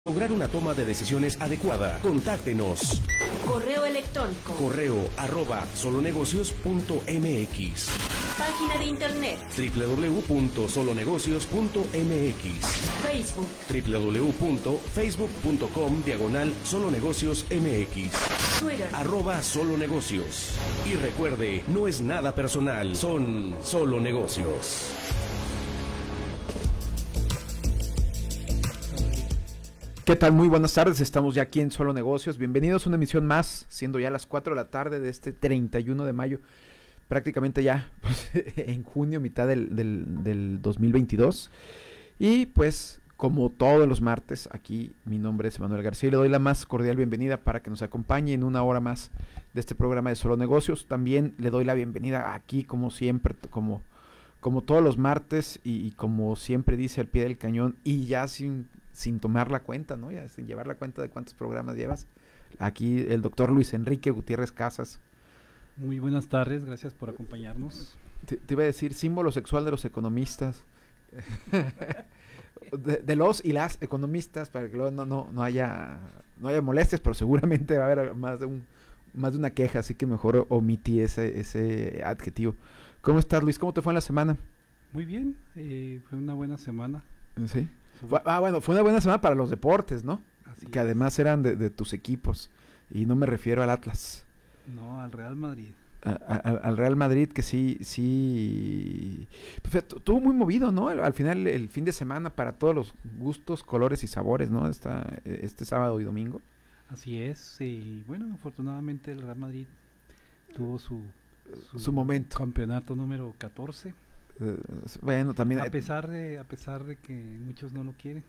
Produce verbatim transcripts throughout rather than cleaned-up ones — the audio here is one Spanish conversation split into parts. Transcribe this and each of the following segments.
lograr una toma de decisiones adecuada. Contáctenos. Correo electrónico. Correo arroba solonegocios punto mx. Página de internet. doble u doble u doble u punto solonegocios punto mx. Facebook. doble u doble u doble u punto facebook punto com diagonal solonegocios mx. Twitter. Arroba solonegocios. Y recuerde, no es nada personal, son solo negocios. ¿Qué tal? Muy buenas tardes, estamos ya aquí en Solo Negocios. Bienvenidos a una emisión más, siendo ya las cuatro de la tarde de este treinta y uno de mayo, prácticamente ya pues, en junio, mitad del, del, del dos mil veintidós. Y pues, como todos los martes, aquí mi nombre es Manuel García y le doy la más cordial bienvenida para que nos acompañe en una hora más de este programa de Solo Negocios. También le doy la bienvenida aquí, como siempre, como, como todos los martes y, y como siempre dice, al pie del cañón y ya sin... sin tomar la cuenta, ¿no? Ya sin llevar la cuenta de cuántos programas llevas. Aquí el doctor Luis Enrique Gutiérrez Casas. Muy buenas tardes, gracias por acompañarnos. Te, te iba a decir símbolo sexual de los economistas. de, de los y las economistas, para que luego no, no, no haya no haya molestias, pero seguramente va a haber más de un más de una queja, así que mejor omití ese, ese adjetivo. ¿Cómo estás, Luis? ¿Cómo te fue en la semana? Muy bien, eh, fue una buena semana. Sí. Fue, ah, bueno, fue una buena semana para los deportes, ¿no? Así que es. Además eran de, de tus equipos, y no me refiero al Atlas. No, al Real Madrid. A, a, al Real Madrid, que sí, sí, pues, estuvo muy movido, ¿no? Al, al final, el fin de semana para todos los gustos, colores y sabores, ¿no? Esta, este sábado y domingo. Así es, y bueno, afortunadamente el Real Madrid tuvo su, su, su momento. Campeonato número catorce. Uh, bueno, también... A pesar de, a pesar de que muchos no lo quieren.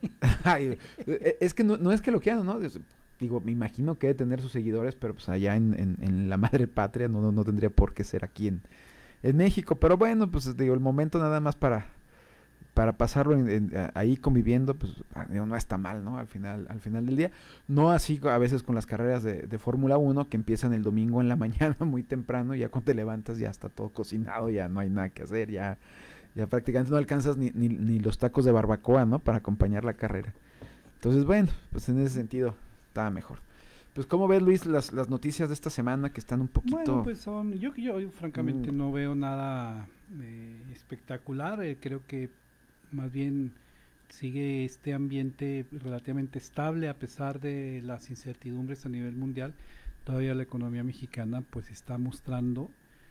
Ay, es que no, no es que lo quieran, ¿no? Digo, me imagino que debe tener sus seguidores, pero pues allá en, en, en la madre patria no, no, no tendría por qué ser aquí en, en México. Pero bueno, pues digo, el momento nada más para, para pasarlo en, en, ahí conviviendo, pues digo, no está mal, ¿no? Al final, al final del día. No así a veces con las carreras de, de Fórmula uno que empiezan el domingo en la mañana muy temprano, y ya cuando te levantas ya está todo cocinado, ya no hay nada que hacer, ya, ya prácticamente no alcanzas ni, ni, ni los tacos de barbacoa, ¿no? Para acompañar la carrera. Entonces, bueno, pues en ese sentido estaba mejor. Pues, ¿cómo ves, Luis, las, las noticias de esta semana que están un poquito...? Bueno, pues son, yo, yo, yo francamente mm. no veo nada eh, espectacular, eh, creo que más bien sigue este ambiente relativamente estable a pesar de las incertidumbres a nivel mundial. Todavía la economía mexicana pues está mostrando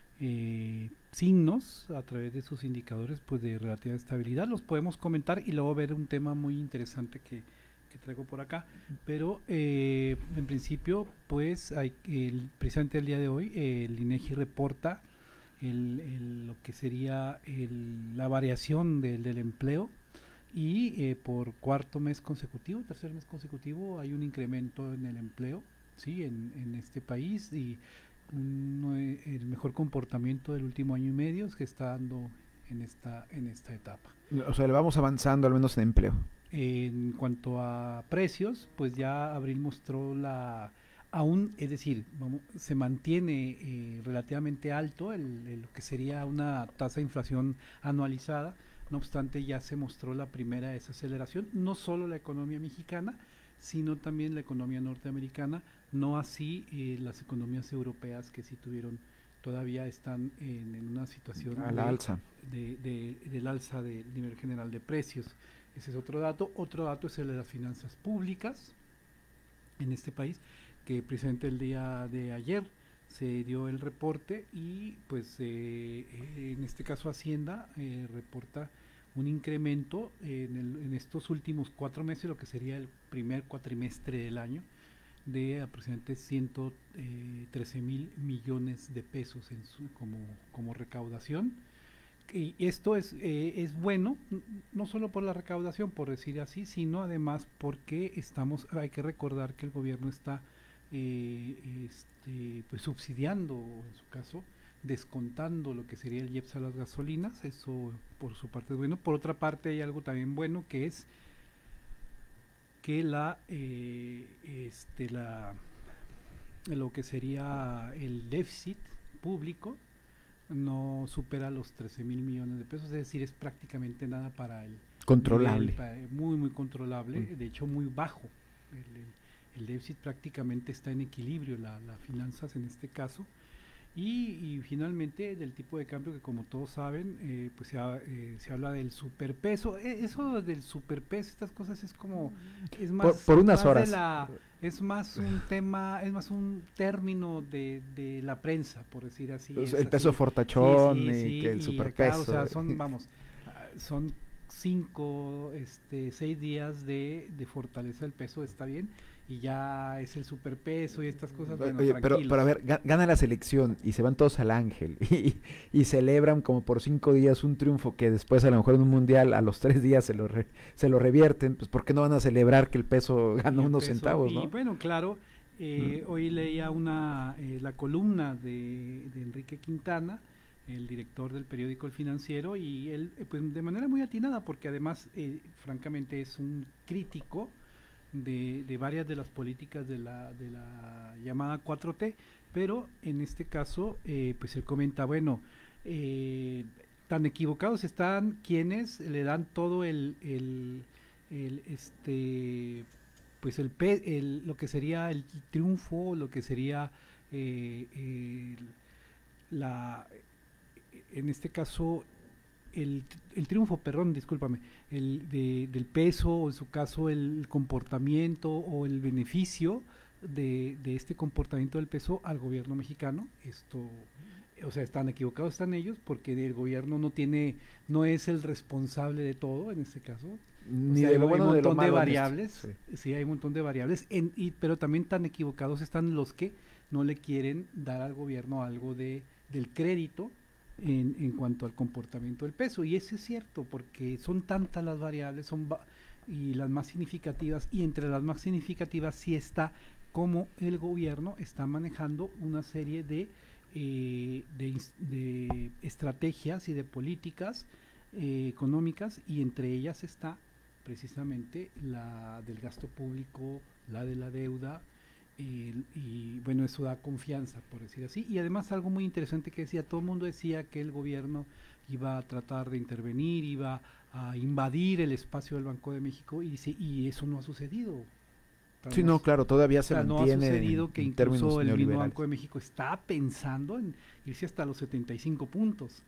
eh, signos a través de sus indicadores pues de relativa estabilidad. Los podemos comentar y luego ver un tema muy interesante que, que traigo por acá, pero eh, en principio pues hay el, precisamente el día de hoy eh, el INEGI reporta El, el, lo que sería el, la variación del, del empleo y eh, por cuarto mes consecutivo, tercer mes consecutivo hay un incremento en el empleo, sí, en, en este país, y un, el mejor comportamiento del último año y medio que está dando en esta en esta etapa. O sea, le vamos avanzando al menos en empleo. En cuanto a precios, pues ya abril mostró la aún, es decir, vamos, se mantiene eh, relativamente alto el, el, lo que sería una tasa de inflación anualizada. No obstante, ya se mostró la primera desaceleración, no solo la economía mexicana, sino también la economía norteamericana, no así eh, las economías europeas, que sí tuvieron, todavía están en, en una situación a la de, alza. De, de, de, del alza del nivel general de precios. Ese es otro dato. Otro dato es el de las finanzas públicas en este país, que precisamente el día de ayer se dio el reporte y pues eh, en este caso Hacienda eh, reporta un incremento en, el, en estos últimos cuatro meses, lo que sería el primer cuatrimestre del año, de aproximadamente ciento trece mil millones de pesos en su, como, como recaudación. Y esto es, eh, es bueno, no solo por la recaudación, por decir así, sino además porque estamos, hay que recordar que el gobierno está eh, este, pues subsidiando, en su caso, descontando lo que sería el I E P S a las gasolinas. Eso por su parte es bueno. Por otra parte hay algo también bueno, que es que la, eh, este, la lo que sería el déficit público no supera los trece mil millones de pesos, es decir, es prácticamente nada para el Controlable. nivel, muy, muy controlable, Mm. de hecho muy bajo. El, el- el déficit prácticamente está en equilibrio, la- las finanzas en este caso. Y, y finalmente del tipo de cambio que, como todos saben, eh, pues se, ha- eh, se habla del superpeso. E- eso del superpeso, estas cosas es como, es más, por es unas más de horas. la- es más un tema, es más un término de, de la prensa, por decir así. Pues, es el peso así. fortachón Sí, sí, y sí, que el y superpeso. acá, o sea, son, vamos, ah, son cinco, este, seis días de, de fortaleza del peso, está bien, y ya es el superpeso y estas cosas, bueno, Oye, pero, pero a tranquilos. ver, ga- gana la selección y se van todos al Ángel y, y celebran como por cinco días un triunfo que después a lo mejor en un mundial a los tres días se lo, re- se lo revierten, pues ¿por qué no van a celebrar que el peso Y ganó el unos peso, centavos, y no? bueno, claro, eh, hoy leía una, eh, la columna de, de Enrique Quintana, el director del periódico El Financiero, y él, eh, pues de manera muy atinada, porque además, eh, francamente, es un crítico de, de varias de las políticas de la, de la llamada cuatro T, pero en este caso, eh, pues él comenta, bueno, eh, tan equivocados están quienes le dan todo el, el, el, este, pues el, pe- el- lo que sería el triunfo, lo que sería eh, el- la, en este caso el, el triunfo, perdón, discúlpame, el de, del peso, o en su caso el comportamiento o el beneficio de, de este comportamiento del peso al gobierno mexicano. Esto, o sea, están equivocados, están ellos, porque el gobierno no tiene, no es el responsable de todo en este caso. O Ni sea, de hay, lo hay bueno un ni de lo montón de malo. en esto. variables, Sí. sí, hay un montón de variables, en, y, pero también tan equivocados están los que no le quieren dar al gobierno algo de, del crédito en, en cuanto al comportamiento del peso. Y eso es cierto, porque son tantas las variables, son va- y las más significativas, y entre las más significativas sí está cómo el gobierno está manejando una serie de, eh, de, ins- de estrategias y de políticas eh, económicas, y entre ellas está precisamente la del gasto público, la de la deuda, y, y, bueno, eso da confianza, por decir así. Y además algo muy interesante que decía, todo el mundo decía que el gobierno iba a tratar de intervenir, iba a invadir el espacio del Banco de México, y, dice, y eso no ha sucedido. Sí, no, Estamos- claro, todavía o se sea, no ha mantiene sucedido en, que en términos incluso el mismo neoliberales. Banco de México está pensando en irse hasta los setenta y cinco puntos.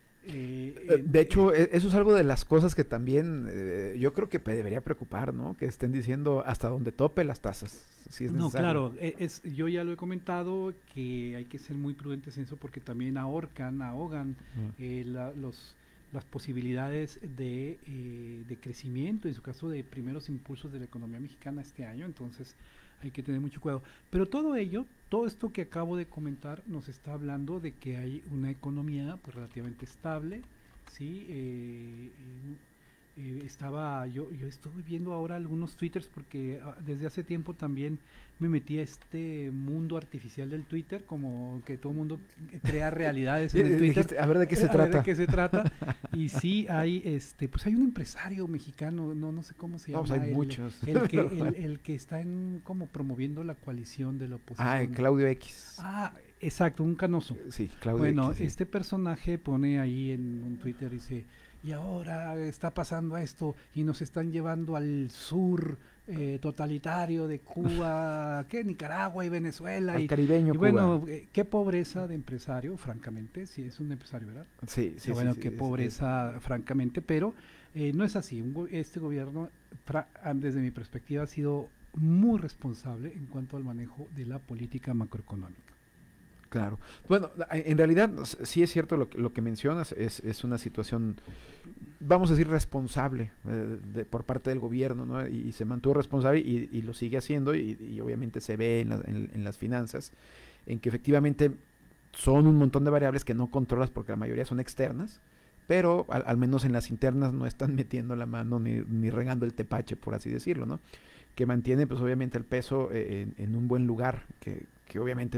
Eh, Eh, en- De hecho, e- eso es algo de las cosas que también eh, yo creo que pe- debería preocupar, ¿no? Que estén diciendo hasta donde tope las tasas, si es No, necesario. claro, e- es, yo ya lo he comentado que hay que ser muy prudentes en eso, porque también ahorcan, ahogan Mm. eh, la- los, las posibilidades de, eh, de crecimiento, en su caso de primeros impulsos de la economía mexicana este año. Entonces hay que tener mucho cuidado. Pero todo ello, todo esto que acabo de comentar, nos está hablando de que hay una economía pues relativamente estable, ¿sí? Eh, eh, eh, estaba, yo, yo estuve viendo ahora algunos twitters, porque ah, desde hace tiempo también me metí a este mundo artificial del Twitter, como que todo el mundo crea realidades en Eh, el eh, Twitter. dijiste, a ver de qué se A ver trata. de qué se trata. Y sí, hay, este, pues hay un empresario mexicano, no, no sé cómo se No, llama. pues hay el, muchos. El que, el, el que está en, como promoviendo la coalición de la oposición. Ah, Claudio X. Ah, exacto, un canoso. Sí, Claudio Bueno, X. sí. este personaje pone ahí en un Twitter, dice, y ahora está pasando esto y nos están llevando al sur eh, totalitario de Cuba, que Nicaragua y Venezuela. Al Y, caribeño y Cuba. bueno, eh, qué pobreza de empresario, francamente, si es un empresario, ¿verdad? Sí, sí, Y bueno, sí, qué sí, es- pobreza, francamente, pero eh, no es así. Un go- este gobierno, fra- ah, desde mi perspectiva, ha sido muy responsable en cuanto al manejo de la política macroeconómica. Claro. Bueno, a- en realidad s- sí es cierto lo que, lo que mencionas, es, es una situación, vamos a decir, responsable eh, de- por parte del gobierno, ¿no? Y, y se mantuvo responsable y, y lo sigue haciendo y, y obviamente se ve en, la- en- en las finanzas, en que efectivamente son un montón de variables que no controlas porque la mayoría son externas, pero al, al menos en las internas no están metiendo la mano ni, ni regando el tepache, por así decirlo, ¿no? Que mantiene pues obviamente el peso eh, en, en un buen lugar, que, que obviamente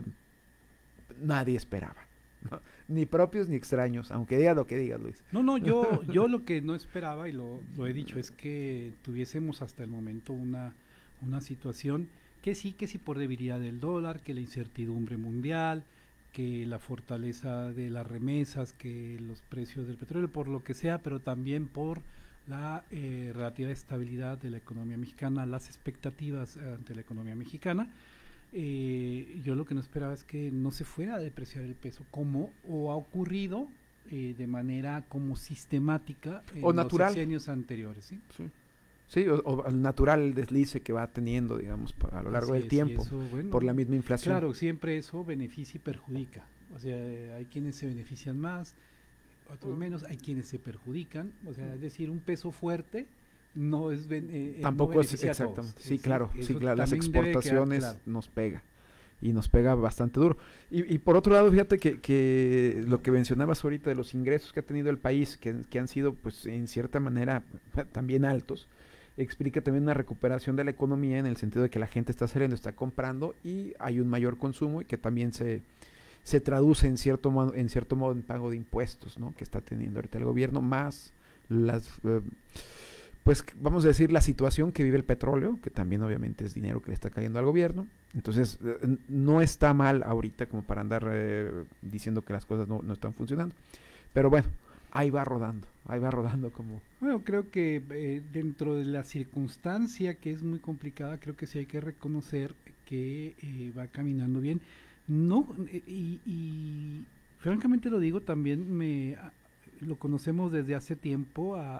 nadie esperaba, ¿no? Ni propios ni extraños, aunque digas lo que digas, Luis. No, no, yo, yo lo que no esperaba, y lo, lo he dicho, es que tuviésemos hasta el momento una, una situación que sí, que sí por debilidad del dólar, que la incertidumbre mundial, que la fortaleza de las remesas, que los precios del petróleo, por lo que sea, pero también por la eh, relativa estabilidad de la economía mexicana, las expectativas ante la economía mexicana. Eh, yo lo que no esperaba es que no se fuera a depreciar el peso, como o ha ocurrido eh, de manera como sistemática en o natural. los sexenios anteriores. Sí, sí, sí o, o el natural deslice que va teniendo, digamos, a lo largo Así del es, tiempo, eso, bueno, por la misma inflación. Claro, siempre eso beneficia y perjudica. O sea, eh, hay quienes se benefician más, otros menos, hay quienes se perjudican. O sea, es decir, un peso fuerte no es eh, tampoco no es exactamente. Sí, sí, claro, sí, claro, las exportaciones claro. nos pega y nos pega bastante duro. Y, y por otro lado, fíjate que, que lo que mencionabas ahorita de los ingresos que ha tenido el país, que, que han sido, pues, en cierta manera también altos, explica también una recuperación de la economía en el sentido de que la gente está saliendo, está comprando y hay un mayor consumo y que también se se traduce en cierto modo, en cierto modo en pago de impuestos, ¿no? Que está teniendo ahorita el gobierno, más las eh, pues vamos a decir la situación que vive el petróleo, que también obviamente es dinero que le está cayendo al gobierno. Entonces eh, no está mal ahorita como para andar eh, diciendo que las cosas no, no están funcionando, pero bueno, ahí va rodando, ahí va rodando como... Bueno, creo que eh, dentro de la circunstancia que es muy complicada, creo que sí hay que reconocer que eh, va caminando bien. No, y, y francamente lo digo, también me lo conocemos desde hace tiempo a,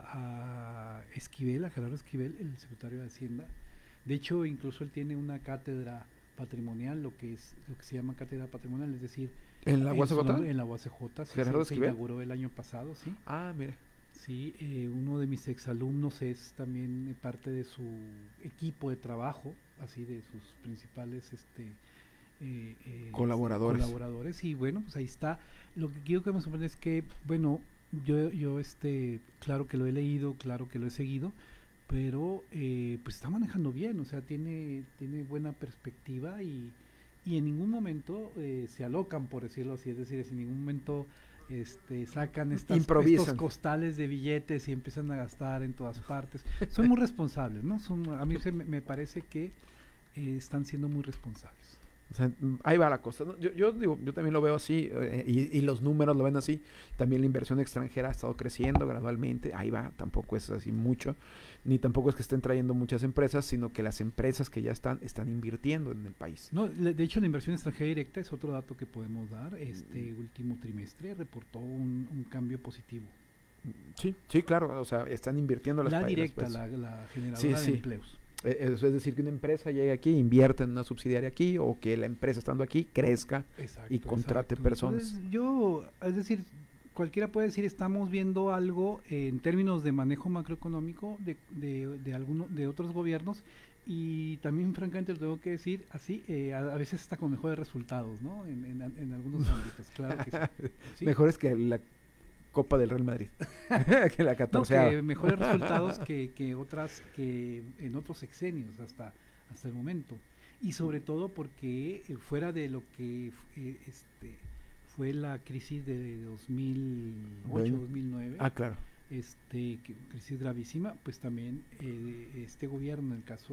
a Esquivel, a Gerardo Esquivel, el secretario de Hacienda. De hecho, incluso él tiene una cátedra patrimonial, lo que es lo que se llama cátedra patrimonial, es decir, ¿en la U A C J? En la U A C J, sí, Gerardo se, se Esquivel inauguró el año pasado, sí. Ah, mire. Sí, eh, uno de mis exalumnos es también parte de su equipo de trabajo, así de sus principales este Eh, eh, colaboradores. colaboradores y bueno, pues ahí está. Lo que quiero que me sorprende es que, bueno, yo, yo este, claro que lo he leído, claro que lo he seguido, pero eh, pues está manejando bien, o sea, tiene, tiene buena perspectiva y, y en ningún momento eh, se alocan, por decirlo así, es decir, en ningún momento este, sacan estas, estos costales de billetes y empiezan a gastar en todas partes. Son muy responsables, ¿no? Son, a mí se me, me parece que eh, están siendo muy responsables. O sea, ahí va la cosa, ¿no? Yo, yo digo, yo también lo veo así, eh, y, y los números lo ven así. También la inversión extranjera ha estado creciendo gradualmente, ahí va, tampoco es así mucho, ni tampoco es que estén trayendo muchas empresas, sino que las empresas que ya están, están invirtiendo en el país. No, de hecho la inversión extranjera directa es otro dato que podemos dar. Este mm. último trimestre reportó un, un cambio positivo. Sí, sí, claro, o sea, están invirtiendo las La directa, pues. la, la generadora sí, de sí. empleos. Es decir, que una empresa llegue aquí, invierta en una subsidiaria aquí, o que la empresa estando aquí crezca exacto, y contrate exacto. personas. Entonces, yo, es decir, cualquiera puede decir, estamos viendo algo eh, en términos de manejo macroeconómico de, de, de, alguno, de otros gobiernos, y también francamente lo tengo que decir así, eh, a, a veces está con mejores resultados, ¿no? En, en, en algunos ámbitos, claro que sí. ¿Sí? Mejores que la Copa del Real Madrid, que la catorceava. No, que mejores resultados que, que otras, que en otros sexenios hasta, hasta el momento. Y sobre todo porque eh, fuera de lo que eh, este, fue la crisis de dos mil ocho, dos mil nueve, ah, claro. este, que, crisis gravísima, pues también eh, este gobierno, en el caso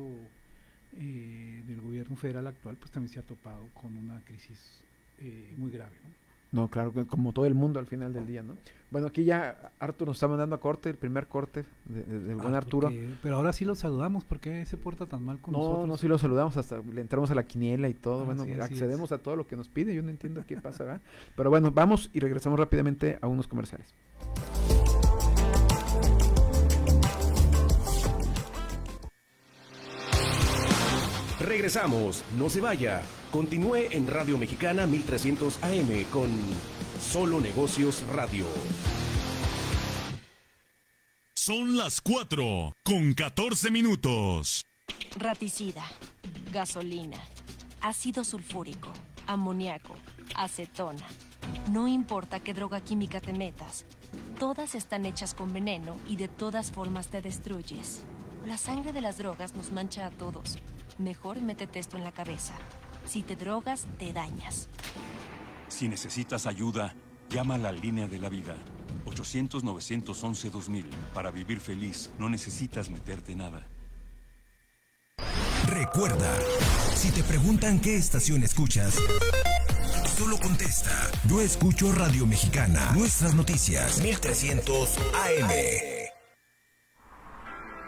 eh, del gobierno federal actual, pues también se ha topado con una crisis eh, muy grave, ¿no? No, claro, como todo el mundo al final del día, ¿no? Bueno, aquí ya Arturo nos está mandando a corte, el primer corte de, de, del buen ah, Arturo. Porque, pero ahora sí lo saludamos, ¿por qué se porta tan mal con no, nosotros? No, no, sí lo saludamos, hasta le entramos a la quiniela y todo, ah, bueno, sí, accedemos a todo lo que nos pide, yo no entiendo qué pasa, ¿verdad? Pero bueno, vamos y regresamos rápidamente a unos comerciales. Regresamos, no se vaya. Continúe en Radio Mexicana mil trescientos A M con Solo Negocios Radio. Son las cuatro con catorce minutos. Raticida, gasolina, ácido sulfúrico, amoníaco, acetona. No importa qué droga química te metas, todas están hechas con veneno y de todas formas te destruyes. La sangre de las drogas nos mancha a todos. Mejor métete esto en la cabeza. Si te drogas, te dañas. Si necesitas ayuda, llama a la línea de la vida. ochocientos, novecientos once, dos mil. Para vivir feliz, no necesitas meterte nada. Recuerda, si te preguntan qué estación escuchas, solo contesta: yo escucho Radio Mexicana. Nuestras noticias, mil trescientos A M.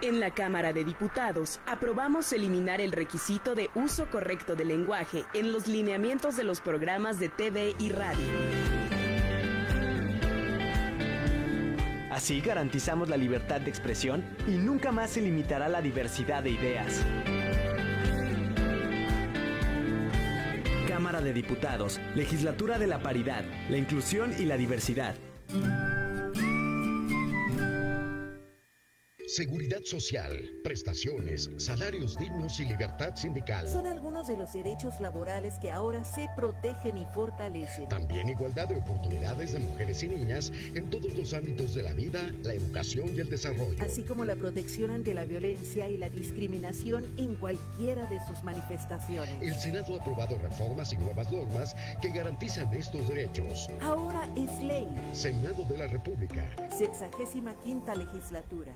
En la Cámara de Diputados, aprobamos eliminar el requisito de uso correcto del lenguaje en los lineamientos de los programas de T V y radio. Así garantizamos la libertad de expresión y nunca más se limitará la diversidad de ideas. Cámara de Diputados, Legislatura de la Paridad, la Inclusión y la Diversidad. Seguridad social, prestaciones, salarios dignos y libertad sindical. Son algunos de los derechos laborales que ahora se protegen y fortalecen. También igualdad de oportunidades de mujeres y niñas en todos los ámbitos de la vida, la educación y el desarrollo. Así como la protección ante la violencia y la discriminación en cualquiera de sus manifestaciones. El Senado ha aprobado reformas y nuevas normas que garantizan estos derechos. Ahora es ley. Senado de la República. Sexagésima quinta legislatura.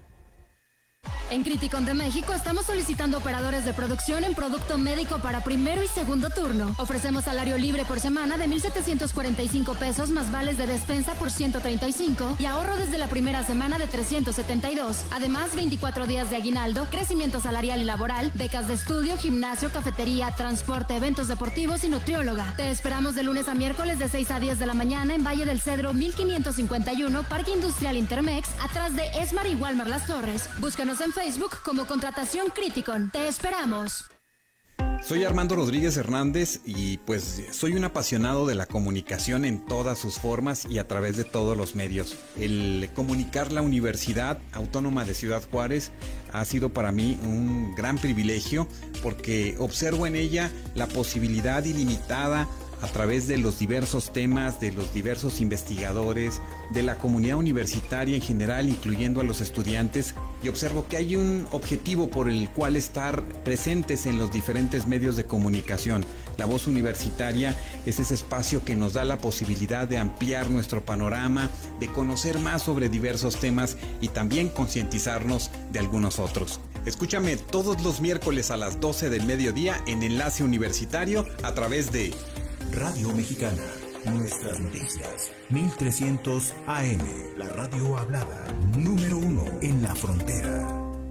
En Criticon de México estamos solicitando operadores de producción en producto médico para primero y segundo turno. Ofrecemos salario libre por semana de mil setecientos cuarenta y cinco pesos más vales de despensa por ciento treinta y cinco y ahorro desde la primera semana de trescientos setenta y dos. Además, veinticuatro días de aguinaldo, crecimiento salarial y laboral, becas de estudio, gimnasio, cafetería, transporte, eventos deportivos y nutrióloga. Te esperamos de lunes a miércoles de seis a diez de la mañana en Valle del Cedro mil quinientos cincuenta y uno, Parque Industrial Intermex, atrás de Esmar y Walmart Las Torres. Búscanos en Facebook como Contratación Criticon. Te esperamos. Soy Armando Rodríguez Hernández y pues soy un apasionado de la comunicación en todas sus formas y a través de todos los medios. El comunicar la Universidad Autónoma de Ciudad Juárez ha sido para mí un gran privilegio porque observo en ella la posibilidad ilimitada a través de los diversos temas, de los diversos investigadores, de la comunidad universitaria en general, incluyendo a los estudiantes, y observo que hay un objetivo por el cual estar presentes en los diferentes medios de comunicación. La Voz Universitaria es ese espacio que nos da la posibilidad de ampliar nuestro panorama, de conocer más sobre diversos temas y también concientizarnos de algunos otros. Escúchame todos los miércoles a las doce del mediodía en Enlace Universitario a través de Radio Mexicana, nuestras noticias, mil trescientos A M, la radio hablada, número uno en la frontera.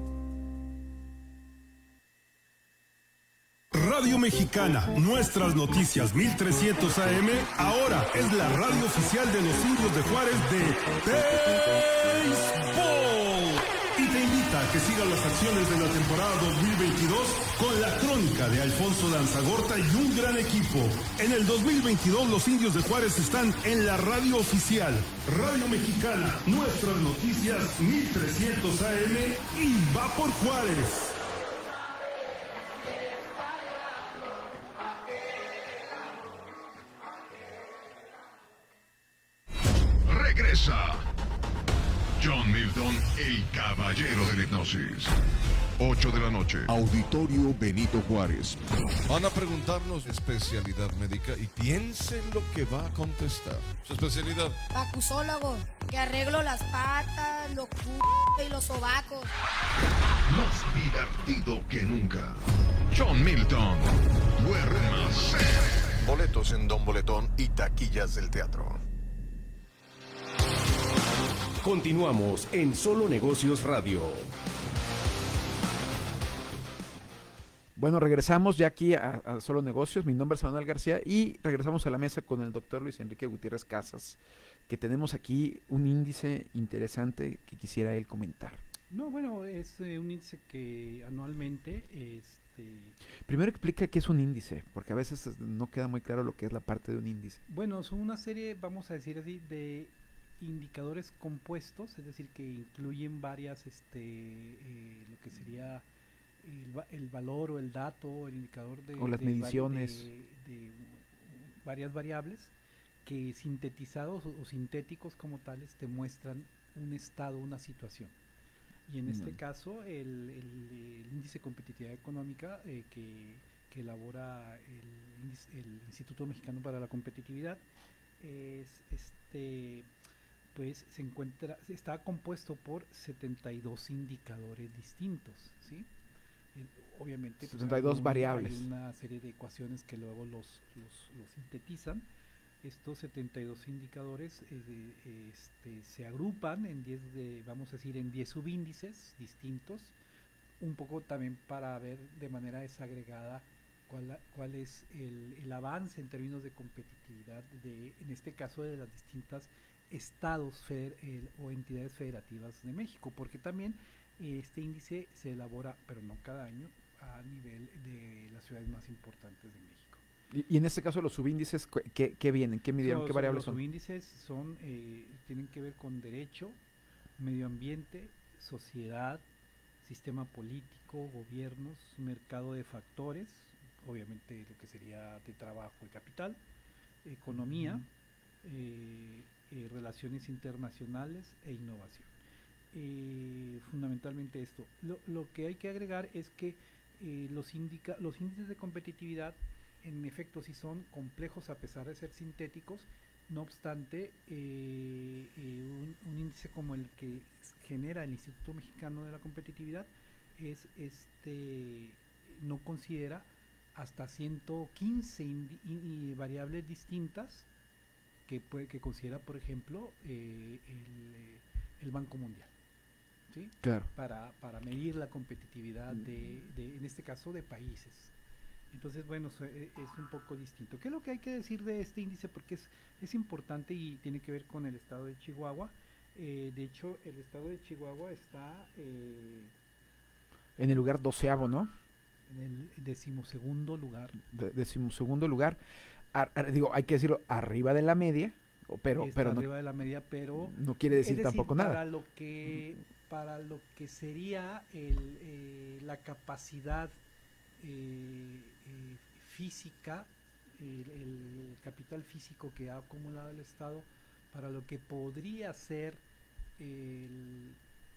Radio Mexicana, nuestras noticias, mil trescientos A M, ahora es la radio oficial de los Indios de Juárez de béisbol. Y te invita a que sigas las acciones de la temporada dos mil veintidós con la crónica de Alfonso Lanzagorta y un gran equipo. En el dos mil veintidós los Indios de Juárez están en la radio oficial. Radio Mexicana, nuestras noticias, mil trescientos A M y va por Juárez. Regresa John Milton, el caballero de la hipnosis. ocho de la noche. Auditorio Benito Juárez. Van a preguntarnos especialidad médica y piensen lo que va a contestar. Su especialidad. Acusólogo, que arreglo las patas, los c*** y los sobacos. Más divertido que nunca. John Milton. Duérmase. Boletos en Don Boletón y taquillas del teatro. Continuamos en Solo Negocios Radio. Bueno, regresamos ya aquí a, a Solo Negocios. Mi nombre es Manuel García y regresamos a la mesa con el doctor Luis Enrique Gutiérrez Casas, que tenemos aquí un índice interesante que quisiera él comentar. No, bueno, es eh, un índice que anualmente... Este... Primero explica qué es un índice, porque a veces no queda muy claro lo que es la parte de un índice. Bueno, son una serie, vamos a decir así, de indicadores compuestos, es decir, que incluyen varias, este, eh, lo que sería el, el valor o el dato, el indicador de... O las de mediciones. De, de varias variables que sintetizados o, o sintéticos como tales te muestran un estado, una situación. Y en este mm. caso, el, el, el índice de competitividad económica eh, que, que elabora el, el Instituto Mexicano para la Competitividad es este... pues se encuentra, está compuesto por setenta y dos indicadores distintos, ¿sí? Eh, obviamente pues, setenta y dos hay variables. Hay una serie de ecuaciones que luego los, los, los sintetizan. Estos setenta y dos indicadores eh, este, se agrupan en diez de, vamos a decir, en diez subíndices distintos un poco también para ver de manera desagregada cuál, cuál es el, el avance en términos de competitividad de, en este caso, de las distintas estados feder, eh, o entidades federativas de México, porque también eh, este índice se elabora, pero no cada año, a nivel de las ciudades más importantes de México. Y, y en este caso los subíndices, ¿qué, qué vienen? ¿Qué midieron? Los, ¿Qué variables los son? Los subíndices son, eh, tienen que ver con derecho, medio ambiente, sociedad, sistema político, gobiernos, mercado de factores, obviamente lo que sería de trabajo y capital, economía, uh-huh. eh, eh, relaciones internacionales e innovación. Eh, fundamentalmente esto. Lo, lo que hay que agregar es que eh, los, indica, los índices de competitividad en efecto sí son complejos a pesar de ser sintéticos. No obstante, eh, eh, un, un índice como el que genera el Instituto Mexicano de la Competitividad es este no considera hasta ciento quince indi, indi, variables distintas que, puede, que considera, por ejemplo, eh, el, el Banco Mundial, ¿sí? Claro. Para, para medir la competitividad de, de, en este caso, de países. Entonces, bueno, es un poco distinto. ¿Qué es lo que hay que decir de este índice? Porque es, es importante y tiene que ver con el estado de Chihuahua. Eh, de hecho, el estado de Chihuahua está... Eh, en el lugar doceavo, ¿no? En el decimosegundo lugar. De, decimosegundo lugar. A, a, digo, hay que decirlo, arriba de la media, pero, está pero arriba no, de la media, pero... No quiere decir, decir tampoco para nada. Lo que, para lo que sería el, eh, la capacidad... Eh, eh, física, el, el capital físico que ha acumulado el Estado para lo que podría ser el,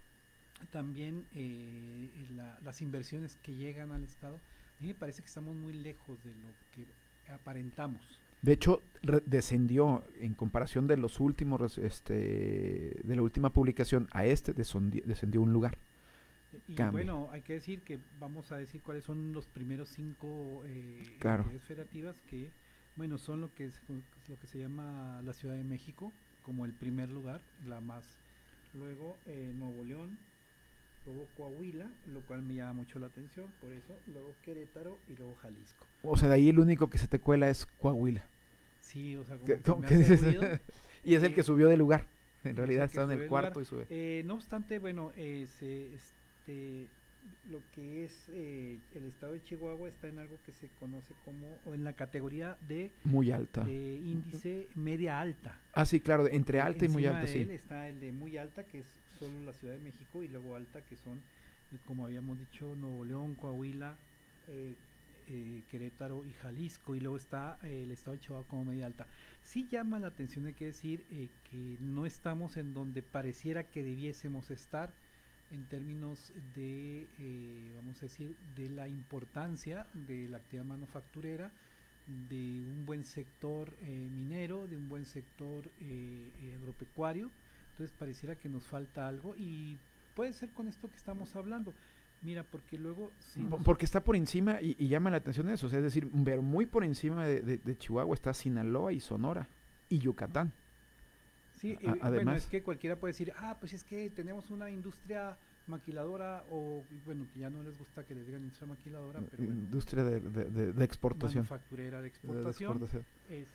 también eh, la, las inversiones que llegan al Estado. A mí me parece que estamos muy lejos de lo que aparentamos. De hecho, descendió en comparación de los últimos, este, de la última publicación a este, descendió, descendió un lugar. Y Cambio. Bueno, hay que decir que vamos a decir cuáles son los primeros cinco eh, claro. entidades federativas que, bueno, son lo que es lo que se llama la Ciudad de México como el primer lugar, la más, luego eh, Nuevo León, luego Coahuila, lo cual me llama mucho la atención, por eso, luego Querétaro y luego Jalisco. O sea, de ahí el único que se te cuela es Coahuila. Sí, o sea, como ¿Qué, que ¿cómo me que hace dices? ruido. Y es el Eh, que subió de lugar. En realidad es el está que en sube el de cuarto lugar. y sube. Eh, no obstante, bueno, eh, se, este, lo que es eh, el estado de Chihuahua está en algo que se conoce como, o en la categoría de muy alta, de índice media alta. Ah, sí, claro, entre Porque alta y muy encima alta, de sí. él está el de muy alta, que es solo la Ciudad de México, y luego alta, que son, como habíamos dicho, Nuevo León, Coahuila, eh, eh, Querétaro y Jalisco, y luego está eh, el estado de Chihuahua como media alta. Sí llama la atención, hay que decir, eh, que no estamos en donde pareciera que debiésemos estar en términos de, eh, vamos a decir, de la importancia de la actividad manufacturera, de un buen sector eh, minero, de un buen sector eh, eh, agropecuario. Entonces pareciera que nos falta algo, y puede ser con esto que estamos hablando. Mira, porque luego... Si nos... Porque está por encima y, y llama la atención eso, o sea, es decir, pero muy por encima de, de, de Chihuahua está Sinaloa y Sonora y Yucatán. Sí, A, eh, además, bueno, es que cualquiera puede decir, ah, pues es que tenemos una industria maquiladora, o bueno, que ya no les gusta que les digan industria maquiladora, pero bueno, industria de, de, de, de exportación. Manufacturera de exportación. De exportación.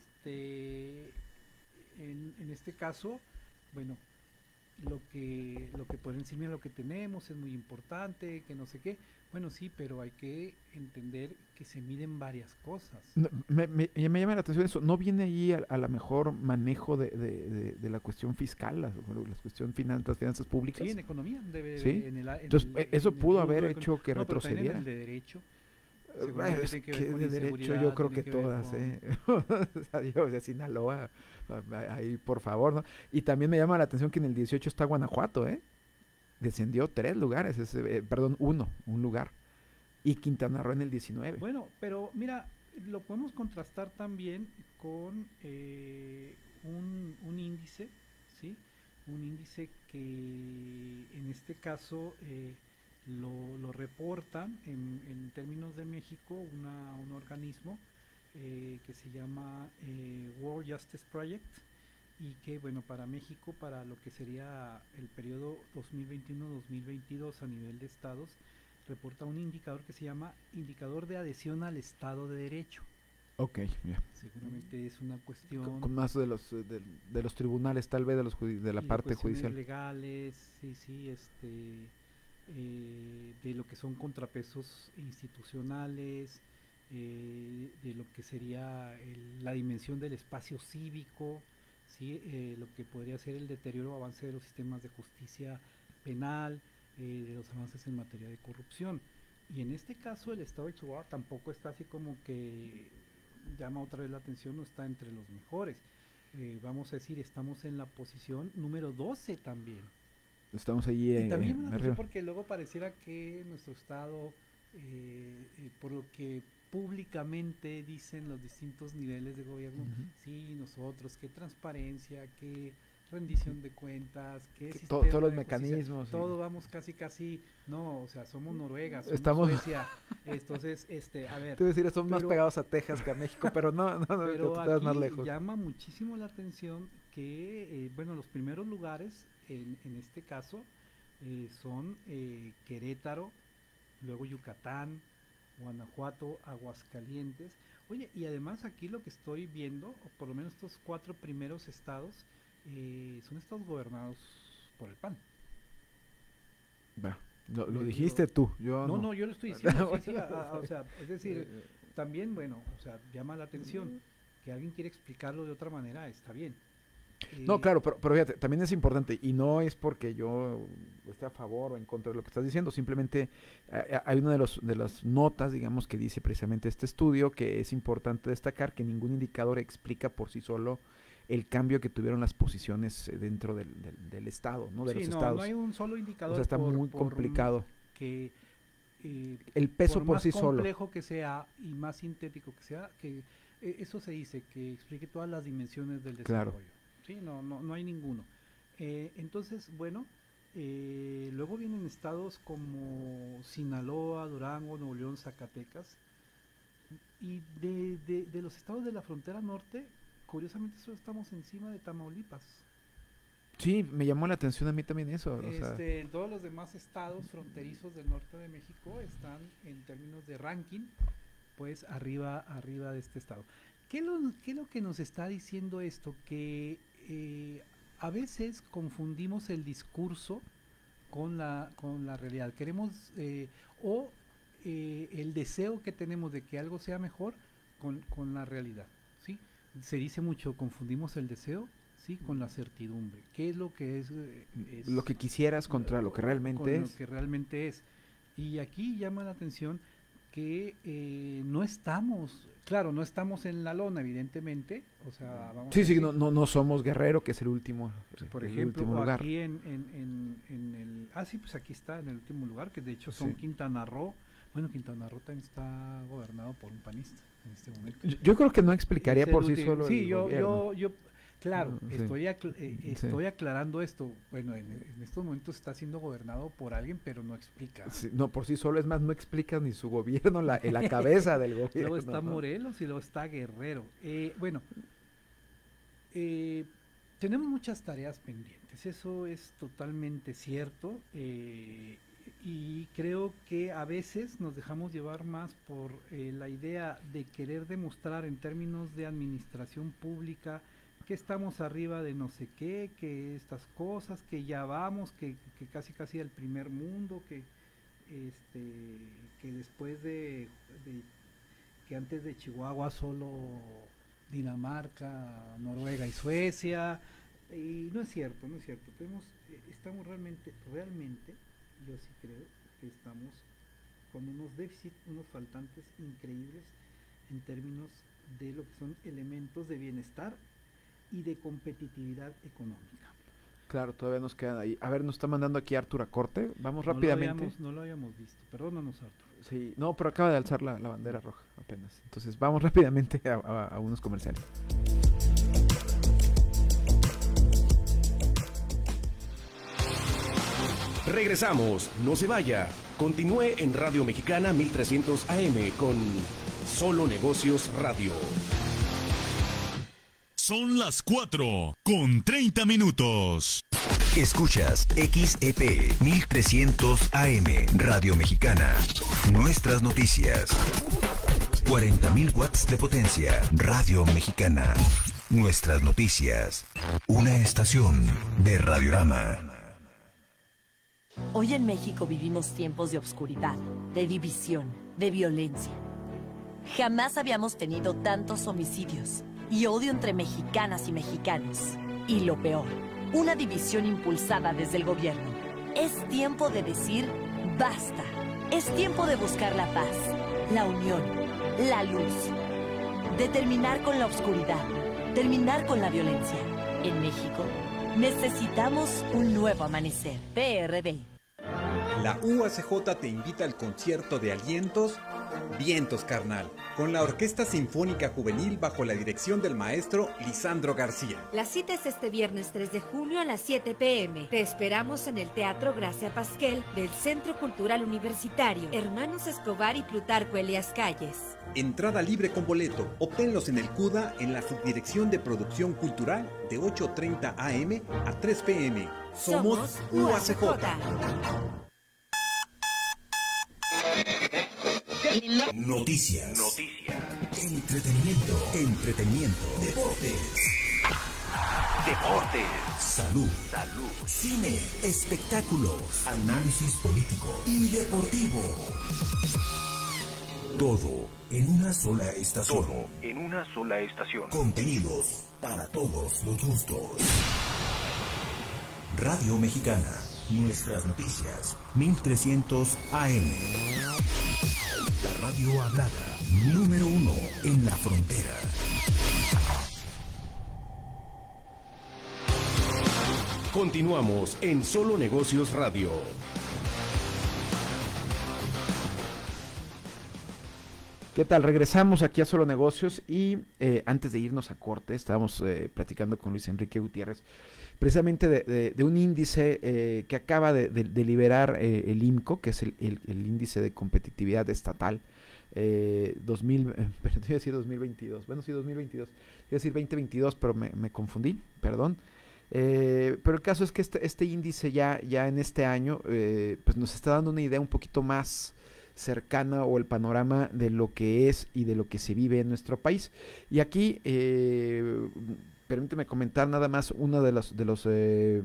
Este, en, en este caso, bueno, lo que lo que por encima de lo que tenemos es muy importante, que no sé qué. Bueno, sí, pero hay que entender que se miden varias cosas. No, me, me, me llama la atención eso. ¿No viene ahí a, a lo mejor manejo de, de, de, de la cuestión fiscal, la, la cuestión finan, las finanzas públicas? Sí, en economía. Debe, ¿Sí? En el, en Entonces, el, eso en pudo el haber de hecho que no, retrocediera. En el de derecho. Bueno, es que, que de derecho yo creo que, que todas, con... ¿eh? Adiós, de Sinaloa, ahí por favor, ¿no? Y también me llama la atención que en el dieciocho está Guanajuato, ¿eh? Descendió tres lugares, ese, eh, perdón, uno, un lugar. Y Quintana Roo en el diecinueve. Bueno, pero mira, lo podemos contrastar también con eh, un, un índice, ¿sí? Un índice que en este caso eh, lo, lo reportan en, en términos de México una, un organismo eh, que se llama eh, World Justice Project, y que, bueno, para México, para lo que sería el periodo dos mil veintiuno dos mil veintidós a nivel de estados, reporta un indicador que se llama indicador de adhesión al Estado de Derecho. Ok, ya. Seguramente es una cuestión... Con, con más de los de, de los tribunales, tal vez, de los de la y parte de judicial. legales, sí, sí, este, eh, de lo que son contrapesos institucionales, eh, de lo que sería el, la dimensión del espacio cívico, sí, eh, lo que podría ser el deterioro o avance de los sistemas de justicia penal, eh, de los avances en materia de corrupción. Y en este caso el Estado de Chihuahua tampoco está así como que llama otra vez la atención, no está entre los mejores. Eh, vamos a decir, estamos en la posición número doce también. Estamos allí y en... también en me arriba. porque luego pareciera que nuestro Estado, eh, eh, por lo que públicamente dicen los distintos niveles de gobierno, Ujú. sí, nosotros, qué transparencia, qué rendición de cuentas, qué Que sistema to- todos los de justicia, mecanismos, sí. todo vamos casi casi, no, o sea, somos Noruega, somos Estamos- Suecia, entonces, este, a ver. Te iba a decir, estamos más pero- pegados a Texas que a México, pero no, no, no, pero te vas más aquí lejos. llama muchísimo la atención que, eh, bueno, los primeros lugares en, en este caso eh, son eh, Querétaro, luego Yucatán, Guanajuato, Aguascalientes. Oye, y además aquí lo que estoy viendo, o por lo menos estos cuatro primeros estados, eh, son estados gobernados por el P A N. Va, lo, lo Eh, dijiste yo- tú, yo no. no. No, yo lo estoy diciendo, sí, sí, a- a- o sea, es decir, también, bueno, o sea, llama la atención que alguien quiere explicarlo de otra manera, está bien. No, Eh, claro, pero, pero fíjate, también es importante, y no es porque yo esté a favor o en contra de lo que estás diciendo, simplemente eh, hay una de, los, de las notas, digamos, que dice precisamente este estudio, que es importante destacar que ningún indicador explica por sí solo el cambio que tuvieron las posiciones eh, dentro del, del, del Estado, ¿no? De sí, los no, estados. no hay un solo indicador. O sea, está por- muy por complicado. Que eh, El peso por más sí solo. complejo que sea y más sintético que sea, que eh, eso se dice, que explique todas las dimensiones del desarrollo. Claro. Sí, no, no, no hay ninguno. Eh, entonces, bueno, eh, luego vienen estados como Sinaloa, Durango, Nuevo León, Zacatecas. Y de, de, de los estados de la frontera norte, curiosamente solo estamos encima de Tamaulipas. Sí, me llamó la atención a mí también eso. O sea, Este, todos los demás estados fronterizos del norte de México están en términos de ranking, pues arriba, arriba de este estado. ¿Qué, lo, qué es lo que nos está diciendo esto? Que eh, a veces confundimos el discurso con la, con la realidad. Queremos, eh, o eh, el deseo que tenemos de que algo sea mejor con, con la realidad, ¿sí? Se dice mucho, confundimos el deseo, ¿sí? Con la certidumbre. ¿Qué es lo que es? eh, es lo que quisieras contra lo que realmente con es. lo que realmente es. Y aquí llama la atención que eh, no estamos, claro, no estamos en la lona, evidentemente, o sea, vamos Sí, a sí, decir, no, no, no somos Guerrero, que es el último, por el ejemplo, último o lugar. aquí en, en, en, en el, ah sí, pues aquí está en el último lugar, que de hecho son Sí. Quintana Roo. Bueno, Quintana Roo también está gobernado por un panista en este momento. Yo- yo creo que no explicaría Es el por sí último- solo Sí, el yo, gobierno. yo, yo, claro, No, sí. estoy, acl- eh, Sí. estoy aclarando esto. Bueno, en, en estos momentos está siendo gobernado por alguien, pero no explica. Sí, no, por sí solo, es más, no explicas ni su gobierno, la, en la cabeza del gobierno. Luego está ¿no? Morelos y luego está Guerrero. Eh, bueno, eh, tenemos muchas tareas pendientes, eso es totalmente cierto. eh, y creo que a veces nos dejamos llevar más por eh, la idea de querer demostrar en términos de administración pública que estamos arriba de no sé qué, que estas cosas, que ya vamos, que, que casi casi el primer mundo, que este que después de, de que antes de Chihuahua solo Dinamarca, Noruega y Suecia, y no es cierto, no es cierto. Tenemos, eh, estamos realmente, realmente, yo sí creo que estamos con unos déficits, unos faltantes increíbles en términos de lo que son elementos de bienestar y de competitividad económica. Claro, todavía nos quedan ahí. A ver, nos está mandando aquí Artur a corte. Vamos No lo rápidamente. habíamos- no lo habíamos visto, perdónanos, Artur. Sí, no, pero acaba de alzar la, la bandera roja apenas. Entonces vamos rápidamente a, a- a unos comerciales. Regresamos, no se vaya. Continúe en Radio Mexicana mil trescientos A M con Solo Negocios Radio. Son las cuatro con treinta minutos. Escuchas X E P mil trescientos A M, Radio Mexicana. Nuestras noticias. cuarenta mil watts de potencia. Radio Mexicana. Nuestras noticias. Una estación de Radiorama. Hoy en México vivimos tiempos de obscuridad, de división, de violencia. Jamás habíamos tenido tantos homicidios y odio entre mexicanas y mexicanos. Y lo peor, una división impulsada desde el gobierno. Es tiempo de decir basta. Es tiempo de buscar la paz, la unión, la luz. De terminar con la oscuridad, terminar con la violencia. En México, necesitamos un nuevo amanecer. P R D. La U A C J te invita al concierto de alientos Vientos, carnal, con la Orquesta Sinfónica Juvenil bajo la dirección del maestro Lisandro García. La cita es este viernes tres de junio a las siete pe eme. Te esperamos en el Teatro Gracia Pasquel del Centro Cultural Universitario Hermanos Escobar y Plutarco Elías Calles. Entrada libre con boleto. Obténlos en el CUDA en la Subdirección de Producción Cultural de ocho treinta a eme a tres pe eme. Somos, Somos U A C J. Noticias. Noticias. Entretenimiento. Entretenimiento. Deportes. Deportes. Salud. Salud. Cine. Espectáculos. Análisis político y deportivo. Todo en una sola estación. Todo en una sola estación. Contenidos para todos los gustos. Radio Mexicana. Nuestras noticias. mil trescientos A M. La radio hablada. Número uno en la frontera. Continuamos en Solo Negocios Radio. ¿Qué tal? Regresamos aquí a Solo Negocios y eh, antes de irnos a corte, estábamos eh, platicando con Luis Enrique Gutiérrez precisamente de, de, de un índice eh, que acaba de, de, de liberar eh, el I M C O, que es el, el, el índice de competitividad estatal eh, dos mil, eh, pero te iba a decir dos mil veintidós, bueno sí dos mil veintidós, iba a decir veinte veintidós, pero me, me confundí, perdón. Eh, pero el caso es que este, este índice ya, ya en este año eh, pues nos está dando una idea un poquito más cercana o el panorama de lo que es y de lo que se vive en nuestro país. Y aquí eh, permíteme comentar nada más uno de los, de los eh,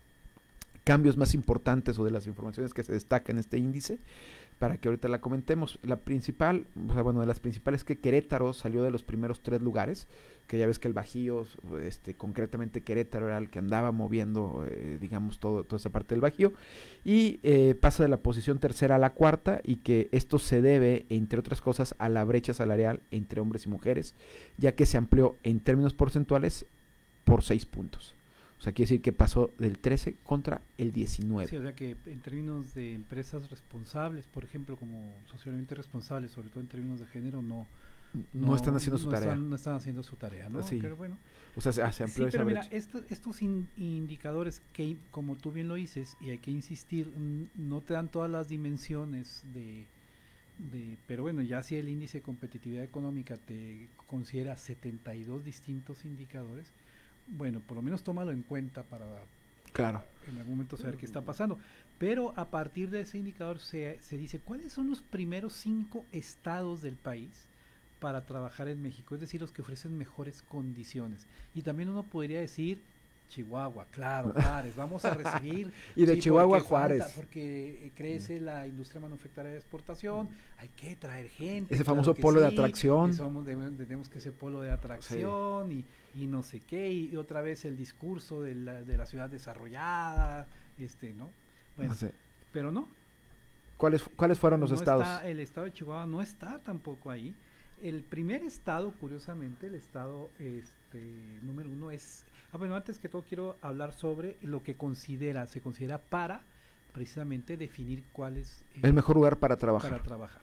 cambios más importantes o de las informaciones que se destacan en este índice, para que ahorita la comentemos. La principal, o sea, bueno, de las principales es que Querétaro salió de los primeros tres lugares, que ya ves que el Bajío, este, concretamente Querétaro era el que andaba moviendo, eh, digamos, todo, toda esa parte del Bajío, y eh, pasa de la posición tercera a la cuarta, y que esto se debe, entre otras cosas, a la brecha salarial entre hombres y mujeres, ya que se amplió en términos porcentuales por seis puntos. O sea, quiere decir que pasó del trece contra el diecinueve. Sí, o sea que en términos de empresas responsables, por ejemplo, como socialmente responsables, sobre todo en términos de género, no no, no están haciendo no su tarea. Están, no están haciendo su tarea, ¿no? Sí. Pero bueno. O sea, se, se amplió sí, esa pero brecha. mira, esto, estos in, indicadores que, como tú bien lo dices, y hay que insistir, no te dan todas las dimensiones de, de, pero bueno, ya si el índice de competitividad económica te considera setenta y dos distintos indicadores, bueno, por lo menos tómalo en cuenta para claro. en algún momento saber qué está pasando. Pero a partir de ese indicador se, se dice cuáles son los primeros cinco estados del país para trabajar en México, es decir, los que ofrecen mejores condiciones. Y también uno podría decir Chihuahua, claro, Juárez, vamos a recibir. y de sí, Chihuahua a porque Juárez. Falta, porque crece la industria manufacturera de exportación, hay que traer gente. Ese claro famoso que polo sí, de atracción. que somos, tenemos que ser polo de atracción sí. y, y no sé qué, y, y otra vez el discurso de la, de la ciudad desarrollada, este, ¿no? Bueno, no sé. Pero no. ¿Cuáles, ¿Cuáles fueron los no estados? Está, el estado de Chihuahua no está tampoco ahí. El primer estado, curiosamente, el estado este, número uno es... Ah, bueno, antes que todo quiero hablar sobre lo que considera, se considera para precisamente definir cuál es... Eh, el mejor lugar para trabajar. Para trabajar.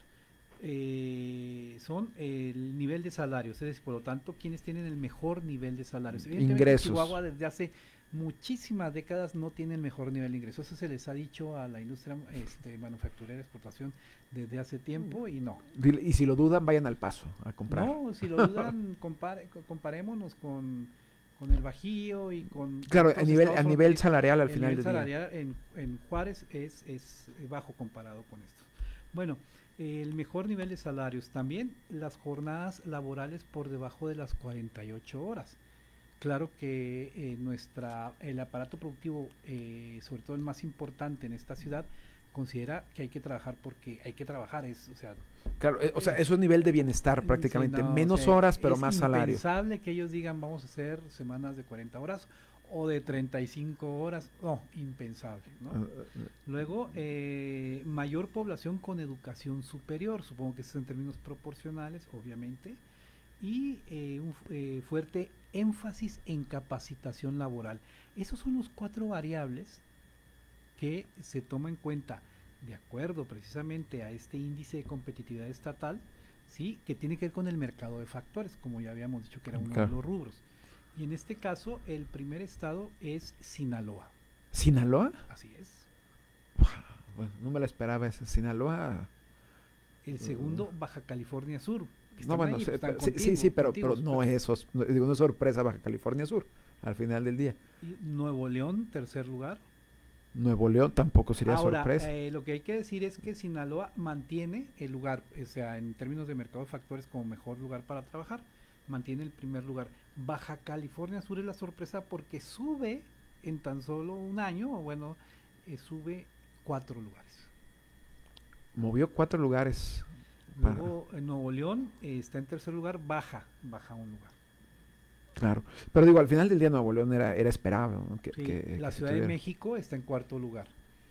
Eh, son el nivel de salarios, es decir, por lo tanto, quienes tienen el mejor nivel de salarios. Ingresos. Chihuahua desde hace muchísimas décadas no tiene el mejor nivel de ingresos. Eso se les ha dicho a la industria este, manufacturera de exportación desde hace tiempo y no. Y si lo dudan, vayan al Paso a comprar. No, si lo dudan, compare, comparémonos con, con el Bajío y con... Claro, a otros nivel, estados a nivel fronterizos. salarial al El final nivel del día. salarial en, en Juárez es, es bajo comparado con esto. Bueno, el mejor nivel de salarios también, las jornadas laborales por debajo de las cuarenta y ocho horas. Claro que eh, nuestra el aparato productivo, eh, sobre todo el más importante en esta ciudad, considera que hay que trabajar porque hay que trabajar, es, o sea... Claro, eh, o sea, es un nivel de bienestar prácticamente, sí, no, menos o sea, horas, pero más salario. Es impensable que ellos digan vamos a hacer semanas de cuarenta horas o de treinta y cinco horas, no, impensable, ¿no? Uh, uh, Luego, eh, mayor población con educación superior, supongo que eso es en términos proporcionales, obviamente, y eh, un eh, fuerte énfasis en capacitación laboral. Esos son los cuatro variables que se toma en cuenta de acuerdo precisamente a este índice de competitividad estatal, sí, que tiene que ver con el mercado de factores, como ya habíamos dicho que era uno claro. de los rubros. Y en este caso, el primer estado es Sinaloa. ¿Sinaloa? Así es. Bueno, no me la esperaba esa. Sinaloa. El segundo, uh, Baja California Sur. No, bueno, ahí, sí, están sí, contigo, sí, sí, pero, pero contigo, no pero... es, sos, digo, no es sorpresa Baja California Sur, al final del día. Y Nuevo León, tercer lugar. Nuevo León tampoco sería Ahora, sorpresa. Eh, lo que hay que decir es que Sinaloa mantiene el lugar, o sea, en términos de mercado de factores como mejor lugar para trabajar, mantiene el primer lugar. Baja California Sur es la sorpresa porque sube en tan solo un año, o bueno, eh, sube cuatro lugares. Movió cuatro lugares. Luego para... en Nuevo León eh, está en tercer lugar, baja, baja un lugar. Claro, pero digo, al final del día Nuevo León era, era esperable, ¿no? que, sí, que, la que Ciudad de México está en cuarto lugar.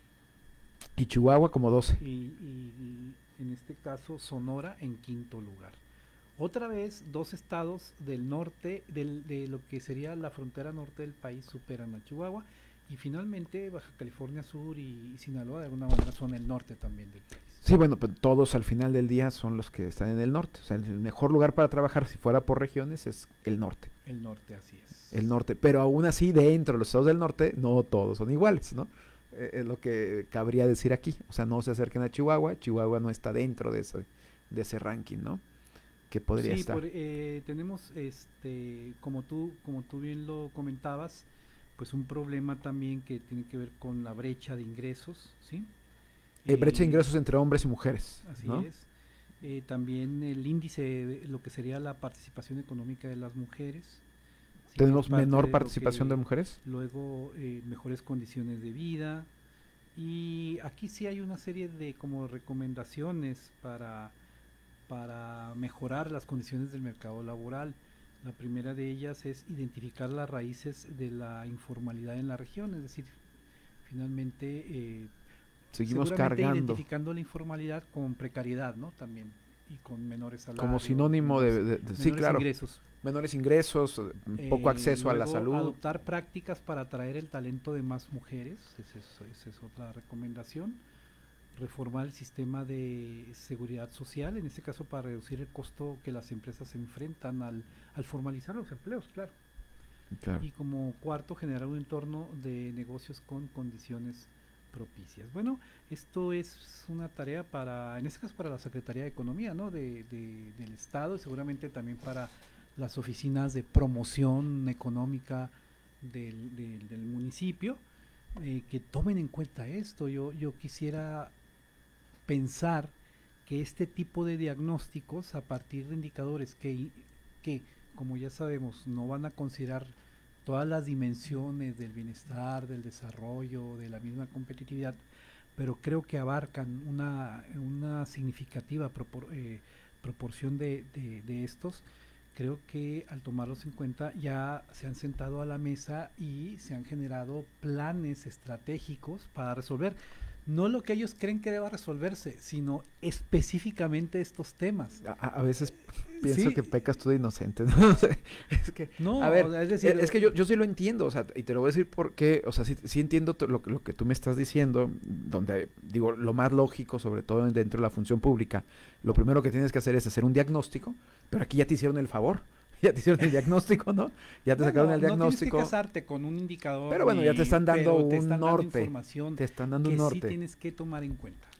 Y Chihuahua como doce. Y, y, y en este caso Sonora en quinto lugar. Otra vez, dos estados del norte, del, de lo que sería la frontera norte del país, superan a Chihuahua. Y finalmente Baja California Sur y, y Sinaloa de alguna manera son el norte también del país. Sí, bueno, pues todos al final del día son los que están en el norte. O sea, el mejor lugar para trabajar, si fuera por regiones, es el norte. El norte, así es. El norte, pero aún así dentro de los estados del norte, no todos son iguales, ¿no? Eh, es lo que cabría decir aquí. O sea, no se acerquen a Chihuahua, Chihuahua no está dentro de ese, de ese ranking, ¿no? Que podría sí, estar. Por, eh, tenemos, este, como tú, como tú bien lo comentabas, pues un problema también que tiene que ver con la brecha de ingresos, ¿sí? Eh, brecha de ingresos entre hombres y mujeres. Así ¿no? es. Eh, también el índice de lo que sería la participación económica de las mujeres. ¿sí? ¿Tenemos menor de participación que, de mujeres? Luego, eh, mejores condiciones de vida. Y aquí sí hay una serie de como recomendaciones para, para mejorar las condiciones del mercado laboral. La primera de ellas es identificar las raíces de la informalidad en la región, es decir, finalmente eh, seguimos seguramente cargando identificando la informalidad con precariedad, ¿no? También y con menores salarios, como sinónimo de, de, de sí, claro, ingresos. menores ingresos, poco eh, acceso a la luego, salud. Adoptar prácticas para atraer el talento de más mujeres, esa es, esa es otra recomendación. Reformar el sistema de seguridad social, en este caso para reducir el costo que las empresas se enfrentan al, al formalizar los empleos, claro. claro. Y como cuarto, generar un entorno de negocios con condiciones propicias. Bueno, esto es una tarea para, en este caso para la Secretaría de Economía, ¿no? De, de, del Estado y seguramente también para las oficinas de promoción económica del, del, del municipio, eh, que tomen en cuenta esto. Yo, yo quisiera pensar que este tipo de diagnósticos a partir de indicadores que, que, como ya sabemos, no van a considerar todas las dimensiones del bienestar, del desarrollo, de la misma competitividad, pero creo que abarcan una, una significativa propor, eh, proporción de, de, de estos. Creo que al tomarlos en cuenta ya se han sentado a la mesa y se han generado planes estratégicos para resolver no lo que ellos creen que deba resolverse, sino específicamente estos temas. A, a veces pienso sí. que pecas tú de inocente, ¿no? es que, no, a ver, es, decir, es que yo, yo sí lo entiendo, o sea, y te lo voy a decir porque, o sea, sí, sí entiendo lo, lo que tú me estás diciendo, donde, digo, lo más lógico, sobre todo dentro de la función pública, lo primero que tienes que hacer es hacer un diagnóstico, pero aquí ya te hicieron el favor. Ya te hicieron el diagnóstico, ¿no? Ya te no, sacaron no, el diagnóstico. No tienes que casarte con un indicador. Pero bueno, ya te están dando un te están norte. Dando información te están dando que un norte. sí tienes que tomar en cuenta.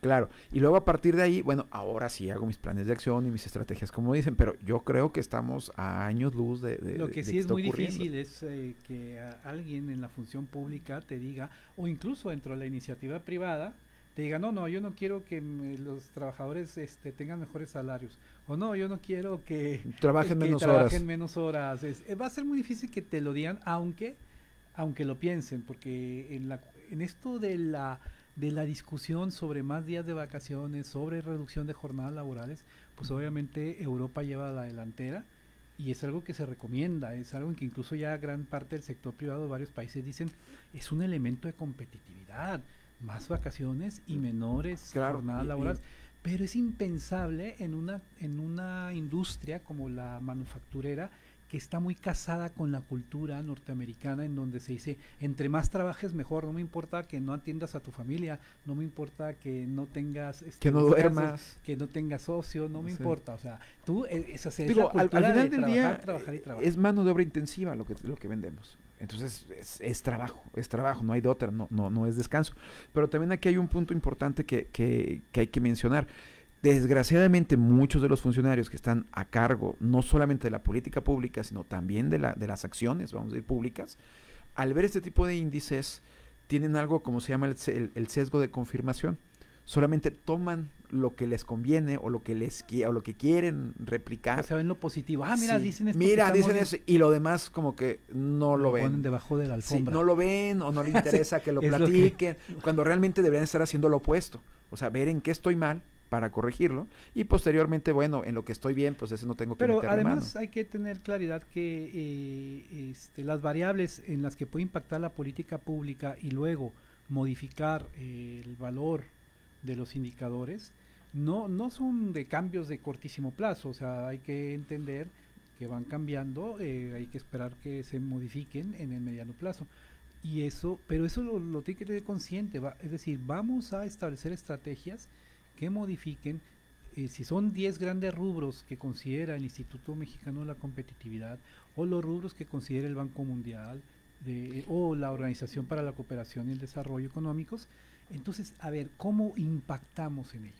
Claro, y luego a partir de ahí, bueno, ahora sí hago mis planes de acción y mis estrategias, como dicen, pero yo creo que estamos a años luz de, de Lo que de sí que es está muy ocurriendo. difícil es eh, que a alguien en la función pública te diga, o incluso dentro de la iniciativa privada, te diga, no, no, yo no quiero que mm, los trabajadores este, tengan mejores salarios, o no, yo no quiero que Trabajen que menos trabajen horas. menos horas. Es, eh, va a ser muy difícil que te lo digan, aunque, aunque lo piensen, porque en, la, en esto de la... de la discusión sobre más días de vacaciones, sobre reducción de jornadas laborales, pues obviamente Europa lleva la delantera y es algo que se recomienda, es algo en que incluso ya gran parte del sector privado de varios países dicen es un elemento de competitividad, más vacaciones y menores Claro, jornadas y- laborales, y- pero es impensable en una, en una industria como la manufacturera, que está muy casada con la cultura norteamericana, en donde se dice, entre más trabajes mejor, no me importa que no atiendas a tu familia, no me importa que no tengas... este, Que no descansos, duermas. que no tengas socio, no me Sí. importa, o sea, tú, eh, esa es Digo, la al, cultura al final de del trabajar, día trabajar y trabajar. es mano de obra intensiva lo que, lo que vendemos. Entonces es, es trabajo, es trabajo, no hay de otra, no, no, no es descanso. Pero también aquí hay un punto importante que, que, que hay que mencionar. Desgraciadamente muchos de los funcionarios que están a cargo no solamente de la política pública, sino también de, la, de las acciones, vamos a decir, públicas, al ver este tipo de índices, tienen algo como se llama el, el, el sesgo de confirmación. Solamente toman lo que les conviene o lo que les qui- o lo que quieren replicar. O sea, ven lo positivo. Ah, mira, Sí. dicen esto. Mira, que dicen estamos- eso, y lo demás como que no lo Lo ven. ponen debajo de la Sí, alfombra. no lo ven o no les interesa Sí, que lo es lo que- platiquen, cuando realmente deberían estar haciendo lo opuesto. O sea, ver en qué estoy mal para corregirlo y posteriormente, bueno, en lo que estoy bien, pues eso no tengo que Pero meterle mano. además hay que tener claridad que eh, este, las variables en las que puede impactar la política pública y luego modificar eh, el valor de los indicadores no, no son de cambios de cortísimo plazo, o sea, hay que entender que van cambiando, eh, hay que esperar que se modifiquen en el mediano plazo. Y eso, pero eso lo, lo tiene que tener consciente, va, es decir, vamos a establecer estrategias que modifiquen, eh, si son diez grandes rubros que considera el Instituto Mexicano de la Competitividad, o los rubros que considera el Banco Mundial, de, o la Organización para la Cooperación y el Desarrollo Económicos, entonces, a ver, ¿cómo impactamos en ello?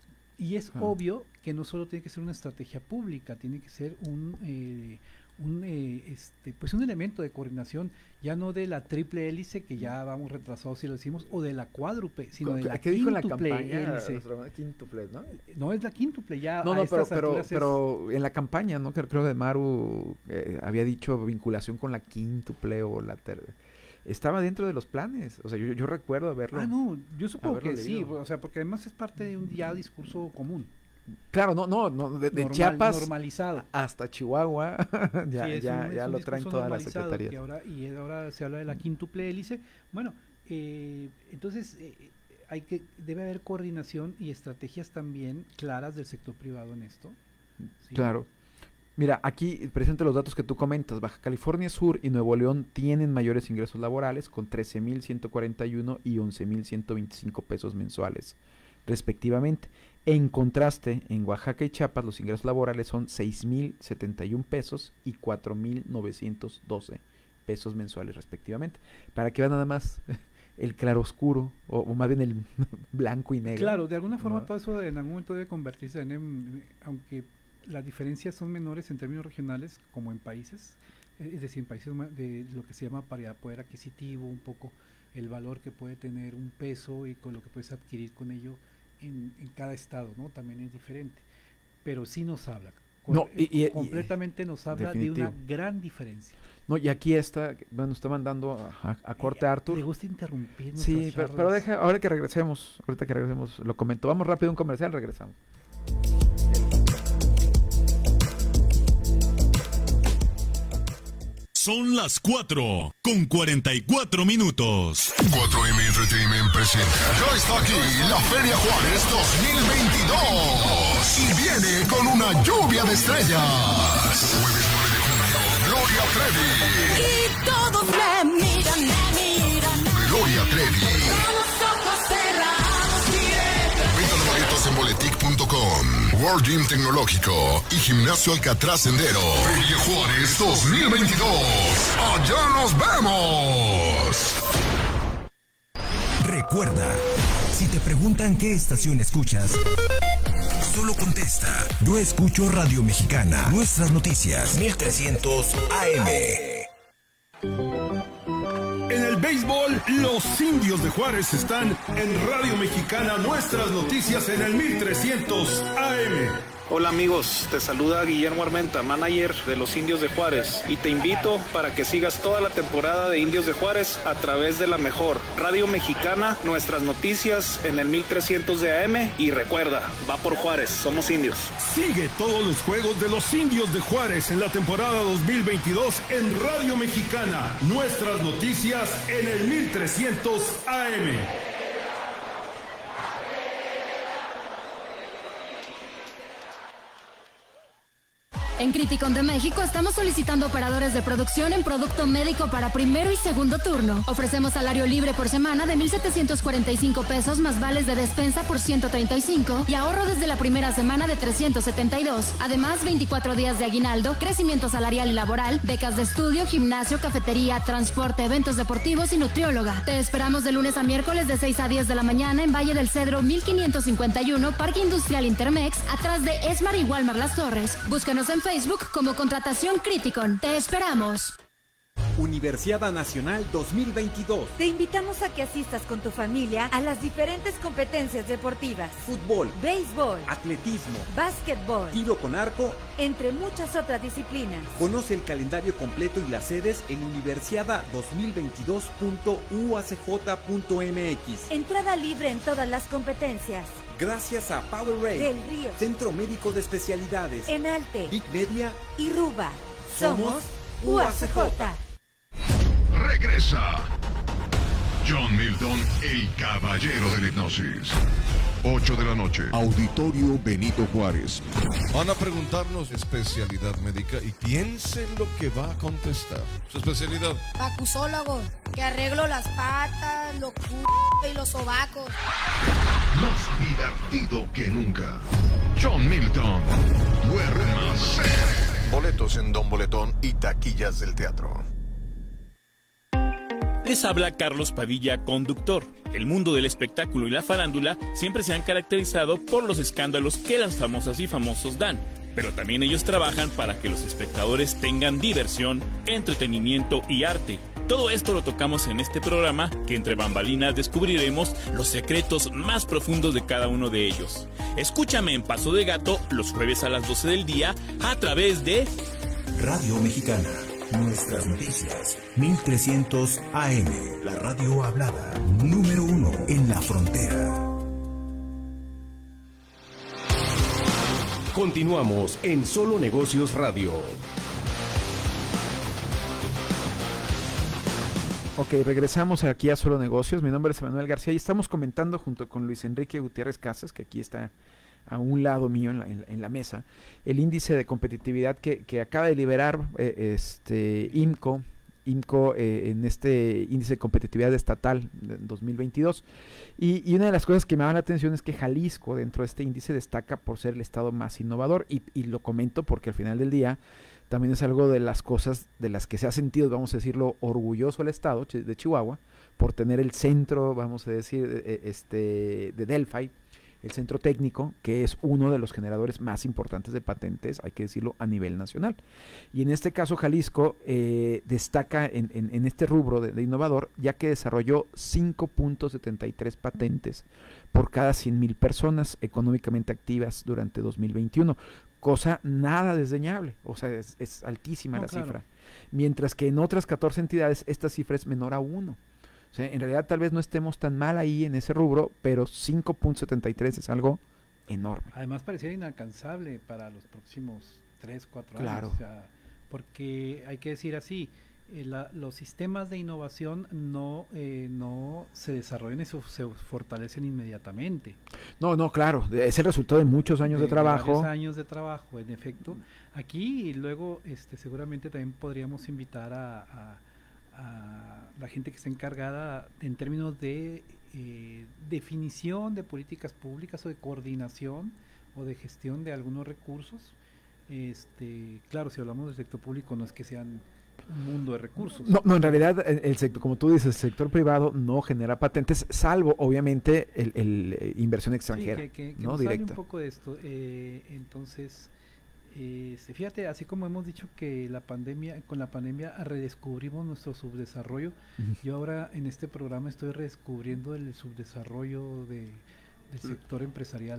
Y es Ah. obvio que no solo tiene que ser una estrategia pública, tiene que ser un, eh, un eh, este, pues un elemento de coordinación, ya no de la triple hélice, que ya vamos retrasados si lo decimos, o de la cuádruple, sino de la ¿Qué dijo en la quíntuple campaña? hélice. Nuestro- quíntuple, ¿no? No es la quíntuple, ya No, a no, pero, estas pero, alturas es- pero en la campaña, ¿no? Creo, creo que Maru eh, había dicho vinculación con la quíntuple o la ter... Estaba dentro de los planes, o sea, yo, yo recuerdo haberlo. Ah, no, yo supongo haberlo que sí, leído. o sea, porque además es parte de un ya discurso común. Claro, no, no, no de, de Normal- Chiapas normalizado. hasta Chihuahua, ya, Sí, es ya, un- ya es un lo traen discurso todas las normalizado secretarías. que ahora, y ahora se habla de la quíntuple hélice. Bueno, eh, entonces eh, hay que debe haber coordinación y estrategias también claras del sector privado en esto. ¿sí? Claro. Mira, aquí presente los datos que tú comentas. Baja California Sur y Nuevo León tienen mayores ingresos laborales con trece mil ciento cuarenta y uno y once mil ciento veinticinco pesos mensuales, respectivamente. En contraste, en Oaxaca y Chiapas los ingresos laborales son seis mil setenta y un pesos y cuatro mil novecientos doce pesos mensuales, respectivamente. Para que vean nada más el claroscuro, o, o más bien el blanco y negro. Claro, de alguna forma ¿no? todo eso en algún momento debe convertirse en, en- aunque las diferencias son menores en términos regionales, como en países, eh, es decir, en países ma- de lo que se llama paridad poder adquisitivo, un poco el valor que puede tener un peso y con lo que puedes adquirir con ello en, en cada estado, ¿no? También es diferente, pero sí nos habla, con- No, y- y- y- completamente nos habla definitivo. de una gran diferencia. No, y aquí está, bueno, está mandando a, a- a corte a Arthur. Le gusta interrumpir Sí, nuestras pero, charlas. pero deja, ahora que regresemos, ahorita que regresemos, lo comento. Vamos rápido a un comercial, regresamos. Son las cuatro con cuarenta y cuatro minutos. cuatro eme Entertainment presenta. Ya está aquí la Feria Juárez dos mil veintidós. Y viene con una lluvia de estrellas. Jueves nueve de junio, Gloria Trevi. Y todos me miran, me miran. Gloria Trevi. Con los ojos cerrados siempre. Venta de boletos en boletic punto com. World Gym Tecnológico y Gimnasio Alcatraz Sendero. Feria Juárez dos mil veintidós. Allá nos vemos. Recuerda, Si te preguntan qué estación escuchas, solo contesta: yo escucho Radio Mexicana, nuestras noticias, mil trescientos A M. En el béisbol, los Indios de Juárez están en Radio Mexicana, nuestras noticias en el mil trescientos A M. Hola amigos, te saluda Guillermo Armenta, manager de los Indios de Juárez, y te invito para que sigas toda la temporada de Indios de Juárez a través de la mejor Radio Mexicana, nuestras noticias en el mil trescientos de A M, y recuerda, va por Juárez, somos indios. Sigue todos los juegos de los Indios de Juárez en la temporada dos mil veintidós en Radio Mexicana, nuestras noticias en el mil trescientos A M. En Criticon de México estamos solicitando operadores de producción en producto médico para primero y segundo turno. Ofrecemos salario libre por semana de mil setecientos cuarenta y cinco pesos más vales de despensa por ciento treinta y cinco y ahorro desde la primera semana de trescientos setenta y dos. Además, veinticuatro días de aguinaldo, crecimiento salarial y laboral, becas de estudio, gimnasio, cafetería, transporte, eventos deportivos y nutrióloga. Te esperamos de lunes a miércoles de seis a diez de la mañana en Valle del Cedro mil quinientos cincuenta y uno, Parque Industrial Intermex, atrás de Esmar y Walmart Las Torres. Búscanos en Facebook como Contratación Criticon. Te esperamos. Universiada Nacional dos mil veintidós. Te invitamos a que asistas con tu familia a las diferentes competencias deportivas: fútbol, béisbol, atletismo, básquetbol, tiro con arco, entre muchas otras disciplinas. Conoce el calendario completo y las sedes en universiada dos mil veintidós punto u a c j punto m x. Entrada libre en todas las competencias. Gracias a Powerade, Del Río, Centro Médico de Especialidades, Enalte, Big Media y Ruba. Somos U A C J. Regresa John Milton, el caballero de la hipnosis. ocho de la noche, Auditorio Benito Juárez. Van a preguntarnos especialidad médica y piensen lo que va a contestar. Su especialidad: Acusólogo, que arreglo las patas, los c*** y los sobacos. Más divertido que nunca. John Milton, duérmase. Boletos en Don Boletón y taquillas del teatro. Les habla Carlos Padilla, conductor. El mundo del espectáculo y la farándula siempre se han caracterizado por los escándalos que las famosas y famosos dan, pero también ellos trabajan para que los espectadores tengan diversión, entretenimiento y arte. Todo esto lo tocamos en este programa, que entre bambalinas descubriremos los secretos más profundos de cada uno de ellos. Escúchame en Paso de Gato los jueves a las doce del día a través de Radio Mexicana, nuestras noticias, mil trescientos A M, la radio hablada, número uno en la frontera. Continuamos en Solo Negocios Radio. Ok, regresamos aquí a Solo Negocios. Mi nombre es Manuel García y estamos comentando junto con Luis Enrique Gutiérrez Casas, que aquí está a un lado mío en la, en, en la mesa, el índice de competitividad que, que acaba de liberar eh, este IMCO, IMCO eh, en este índice de competitividad estatal de dos mil veintidós. Y, y una de las cosas que me llama la atención es que Jalisco dentro de este índice destaca por ser el estado más innovador, y, y lo comento porque al final del día también es algo de las cosas de las que se ha sentido, vamos a decirlo, orgulloso el estado de Chihuahua por tener el centro, vamos a decir, este de Delphi, el centro técnico, que es uno de los generadores más importantes de patentes, hay que decirlo, a nivel nacional. Y en este caso Jalisco eh, destaca en, en, en este rubro de, de innovador, ya que desarrolló cinco punto setenta y tres patentes por cada cien mil personas económicamente activas durante dos mil veintiuno, cosa nada desdeñable, o sea, es, es altísima no, la claro. cifra. Mientras que en otras catorce entidades esta cifra es menor a uno. O sea, en realidad tal vez no estemos tan mal ahí en ese rubro, pero cinco punto setenta y tres es algo enorme. Además pareciera inalcanzable para los próximos tres, cuatro claro. años. O sea, porque hay que decir así, eh, la, los sistemas de innovación no, eh, no se desarrollan y se, se fortalecen inmediatamente. No, no, claro, es el resultado de muchos años de, de trabajo. Varios años de trabajo, en efecto. Aquí y luego este, seguramente también podríamos invitar a... a a la gente que está encargada en términos de eh, definición de políticas públicas o de coordinación o de gestión de algunos recursos. Este, claro, si hablamos del sector público no es que sean un mundo de recursos. No, no, en realidad, el, el sector, como tú dices, el sector privado no genera patentes, salvo, obviamente, el, el, el inversión extranjera, sí, que, que, que ¿no? nos Directa. hable un poco de esto. Eh, entonces, eh, fíjate, así como hemos dicho que la pandemia, con la pandemia redescubrimos nuestro subdesarrollo, uh-huh. yo ahora en este programa estoy redescubriendo el subdesarrollo de, del sector empresarial.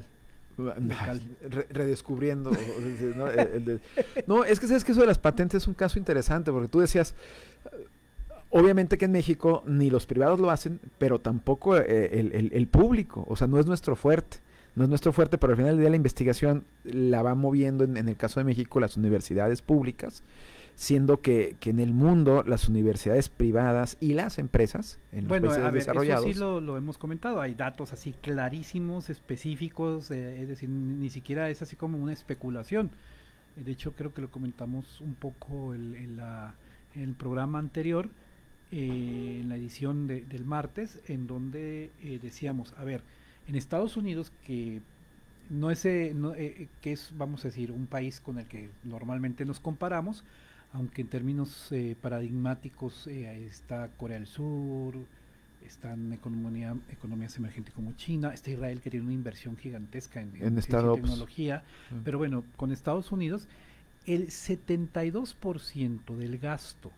Re redescubriendo ¿no? El, el de, no, es que sabes que eso de las patentes es un caso interesante, porque tú decías, obviamente que en México ni los privados lo hacen, pero tampoco eh, el, el, el público, o sea, no es nuestro fuerte, no es nuestro fuerte, pero al final del día la investigación la va moviendo, en, en el caso de México, las universidades públicas, siendo que, que en el mundo las universidades privadas y las empresas en los bueno, países a ver, desarrollados. Eso sí lo, lo hemos comentado, hay datos así clarísimos, específicos, eh, es decir, ni siquiera es así como una especulación. De hecho, creo que lo comentamos un poco el, en, la, en el programa anterior, eh, en la edición de, del martes, en donde eh, decíamos, a ver, en Estados Unidos, que no es, eh, no, eh, que es, vamos a decir, un país con el que normalmente nos comparamos, aunque en términos eh, paradigmáticos eh, está Corea del Sur, están economía, economías emergentes como China, está Israel que tiene una inversión gigantesca en, en, en tecnología, mm. pero bueno, con Estados Unidos, el setenta y dos por ciento del gasto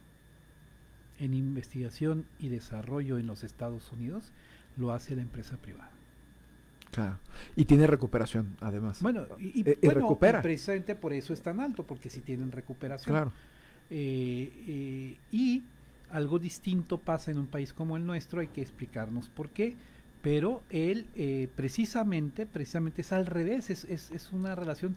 en investigación y desarrollo en los Estados Unidos lo hace la empresa privada. Claro, y tiene recuperación además. Bueno, y, y, y, y bueno, recupera. Y precisamente por eso es tan alto, porque sí tienen recuperación. Claro. Eh, eh, y algo distinto pasa en un país como el nuestro, hay que explicarnos por qué, pero él eh, precisamente, precisamente es al revés, es, es, es una relación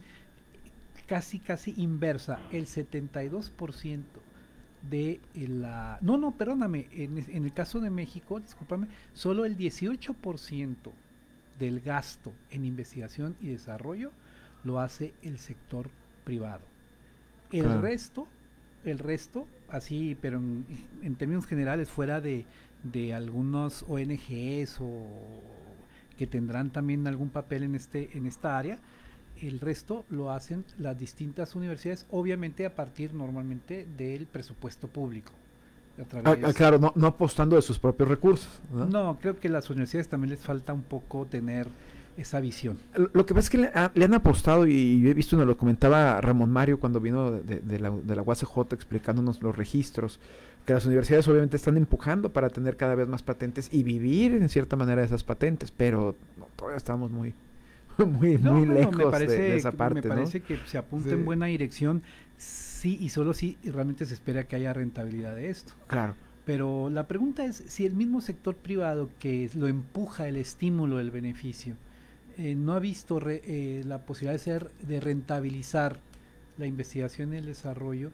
casi casi inversa, el setenta y dos por ciento de la... No, no, perdóname, en, en el caso de México, discúlpame, solo el dieciocho por ciento del gasto en investigación y desarrollo lo hace el sector privado. El claro. resto... El resto, así, pero en, en términos generales, fuera de, de algunos O N Ges o que tendrán también algún papel en este en esta área, el resto lo hacen las distintas universidades, obviamente a partir normalmente del presupuesto público. A través, ah, claro, no, no apostando de sus propios recursos, ¿no? No, creo que a las universidades también les falta un poco tener esa visión. Lo que pasa es que le, a, le han apostado, y yo he visto, nos lo comentaba Ramón Mario cuando vino de, de, la, de la U A C J explicándonos los registros, que las universidades obviamente están empujando para tener cada vez más patentes y vivir en cierta manera de esas patentes, pero no, todavía estamos muy muy, no, muy bueno, lejos me parece, de, de esa parte. Me parece ¿no? que se apunta sí. en buena dirección, sí, y solo si sí, realmente se espera que haya rentabilidad de esto. Claro. Pero la pregunta es si el mismo sector privado que lo empuja el estímulo del beneficio, Eh, no ha visto re, eh, la posibilidad de ser de rentabilizar la investigación y el desarrollo,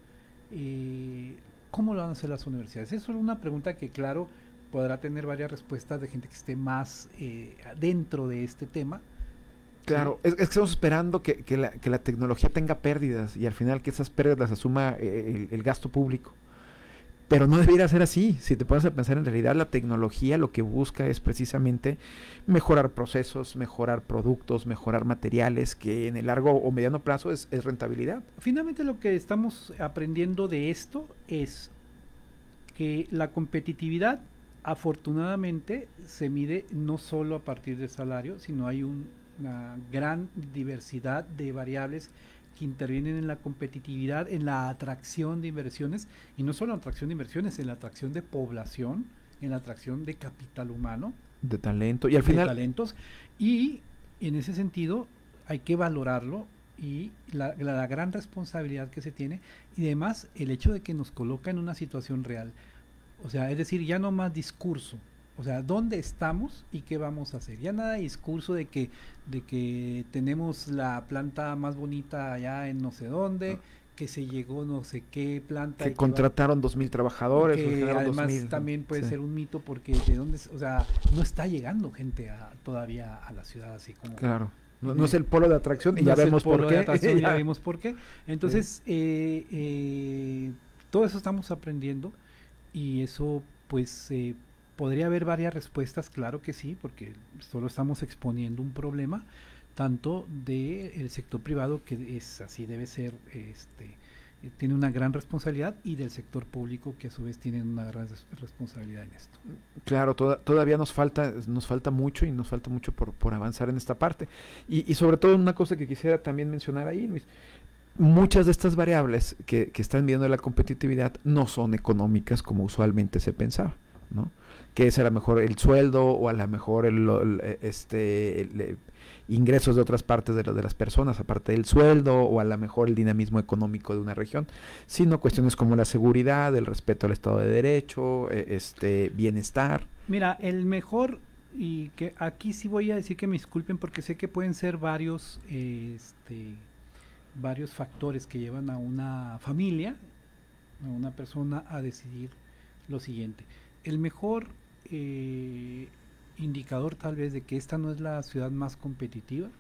eh, ¿cómo lo van a hacer las universidades? Eso es una pregunta que, claro, podrá tener varias respuestas de gente que esté más eh, dentro de este tema. Claro, es, es que estamos esperando que, que, la, que la tecnología tenga pérdidas y al final que esas pérdidas las asuma eh, el, el gasto público. Pero no debería ser así. Si te pones a pensar, en realidad la tecnología lo que busca es precisamente mejorar procesos, mejorar productos, mejorar materiales, que en el largo o mediano plazo es, es rentabilidad. Finalmente lo que estamos aprendiendo de esto es que la competitividad afortunadamente se mide no solo a partir del salario, sino hay un, una gran diversidad de variables que intervienen en la competitividad, en la atracción de inversiones, y no solo en la atracción de inversiones, en la atracción de población, en la atracción de capital humano, de talento, y al de final talentos, y en ese sentido hay que valorarlo, y la, la, la gran responsabilidad que se tiene, y además el hecho de que nos coloca en una situación real, o sea, es decir, ya no más discurso, o sea, ¿dónde estamos y qué vamos a hacer? Ya nada de discurso de que de que tenemos la planta más bonita allá en no sé dónde, no. que se llegó no sé qué planta. Que contrataron dos mil trabajadores. Que además dos mil, también puede sí. ser un mito porque de dónde, o sea, no está llegando gente a, todavía a la ciudad así como... Claro, no, no es el polo de atracción y no ya es vemos el polo por qué. De atracción, ya vemos por qué. Entonces, sí. eh, eh, todo eso estamos aprendiendo y eso pues... Eh, podría haber varias respuestas, claro que sí, porque solo estamos exponiendo un problema, tanto del sector privado, que es así debe ser este eh, tiene una gran responsabilidad, y del sector público, que a su vez tiene una gran res responsabilidad en esto. Claro, toda, todavía nos falta, nos falta mucho y nos falta mucho por, por avanzar en esta parte. Y, y sobre todo una cosa que quisiera también mencionar ahí, Luis, muchas de estas variables que, que están viendo la competitividad no son económicas como usualmente se pensaba, ¿no? Que es a lo mejor el sueldo o a lo mejor el, el, este, el, el, ingresos de otras partes de, la, de las personas, aparte del sueldo, o a lo mejor el dinamismo económico de una región, sino cuestiones como la seguridad, el respeto al Estado de Derecho, este bienestar. Mira, el mejor, y que aquí sí voy a decir que me disculpen porque sé que pueden ser varios, eh, este, varios factores que llevan a una familia, a una persona a decidir lo siguiente. El mejor eh, indicador tal vez de que esta no es la ciudad más competitiva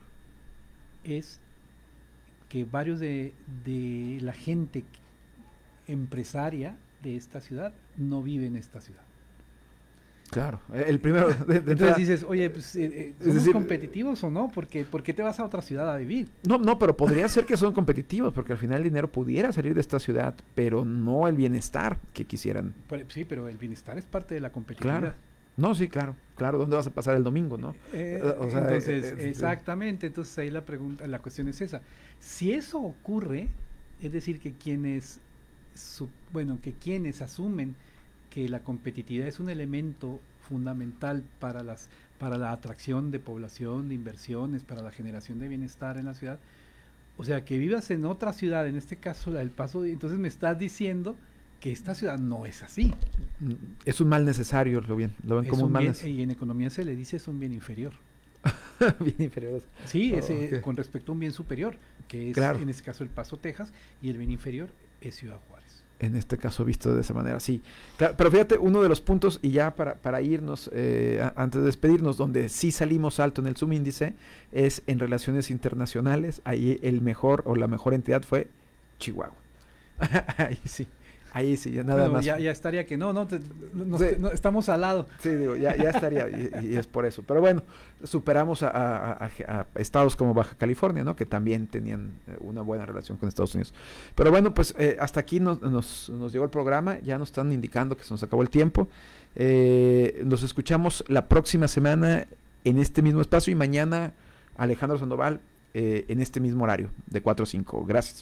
es que varios de, de la gente empresaria de esta ciudad no vive en esta ciudad. Claro, el primero... De, de Entonces entrada, dices, oye, pues, eh, ¿somos decir, competitivos o no? Porque, ¿por qué te vas a otra ciudad a vivir? No, no, pero podría ser que son competitivos, porque al final el dinero pudiera salir de esta ciudad, pero no el bienestar que quisieran. Pero, sí, pero el bienestar es parte de la competitividad. Claro. No, sí, claro, claro, ¿dónde vas a pasar el domingo, no? Eh, o sea, entonces, eh, eh, exactamente, entonces ahí la pregunta, la cuestión es esa. Si eso ocurre, es decir, que quienes, su, bueno, que quienes asumen que la competitividad es un elemento fundamental para las para la atracción de población, de inversiones, para la generación de bienestar en la ciudad, o sea, que vivas en otra ciudad, en este caso la del Paso, entonces me estás diciendo que esta ciudad no es así. Es un mal necesario, lo bien, lo ven Es como un, un mal bien, necesario. y en economía se le dice es un bien inferior. Bien inferior. Sí, Oh, ese, okay. con respecto a un bien superior, que es Claro. en este caso el Paso, Texas, y el bien inferior es Ciudad Juárez. En este caso visto de esa manera, sí. Claro, pero fíjate, uno de los puntos, y ya para, para irnos, eh, a, antes de despedirnos, donde sí salimos alto en el subíndice, es en relaciones internacionales. Ahí el mejor o la mejor entidad fue Chihuahua. Ahí sí. Ahí sí, ya nada Bueno, más. Ya, ya estaría que no, no, te, nos- Sí. no, estamos al lado. Sí, digo, ya, ya estaría, y, y es por eso. Pero bueno, superamos a, a- a- a estados como Baja California, ¿no? Que también tenían eh, una buena relación con Estados Unidos. Pero bueno, pues eh, hasta aquí nos, nos, nos llegó el programa, ya nos están indicando que se nos acabó el tiempo. Eh, nos escuchamos la próxima semana en este mismo espacio, y mañana Alejandro Sandoval eh, en este mismo horario, de cuatro a cinco. Gracias.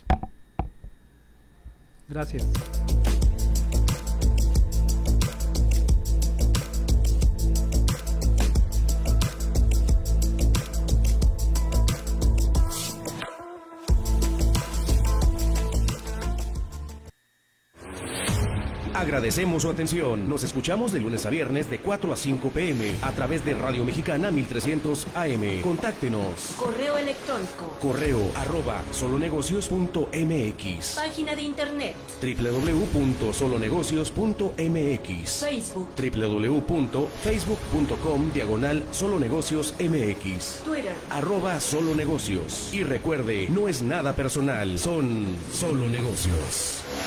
Gracias. Agradecemos su atención. Nos escuchamos de lunes a viernes de cuatro a cinco p m a través de Radio Mexicana mil trescientos A M. Contáctenos. Correo electrónico. Correo arroba solonegocios punto m x. Página de internet. w w w punto solonegocios punto m x. Facebook. w w w punto facebook punto com diagonal solonegocios m x. Twitter. Arroba solonegocios. Y recuerde, no es nada personal, son solo negocios.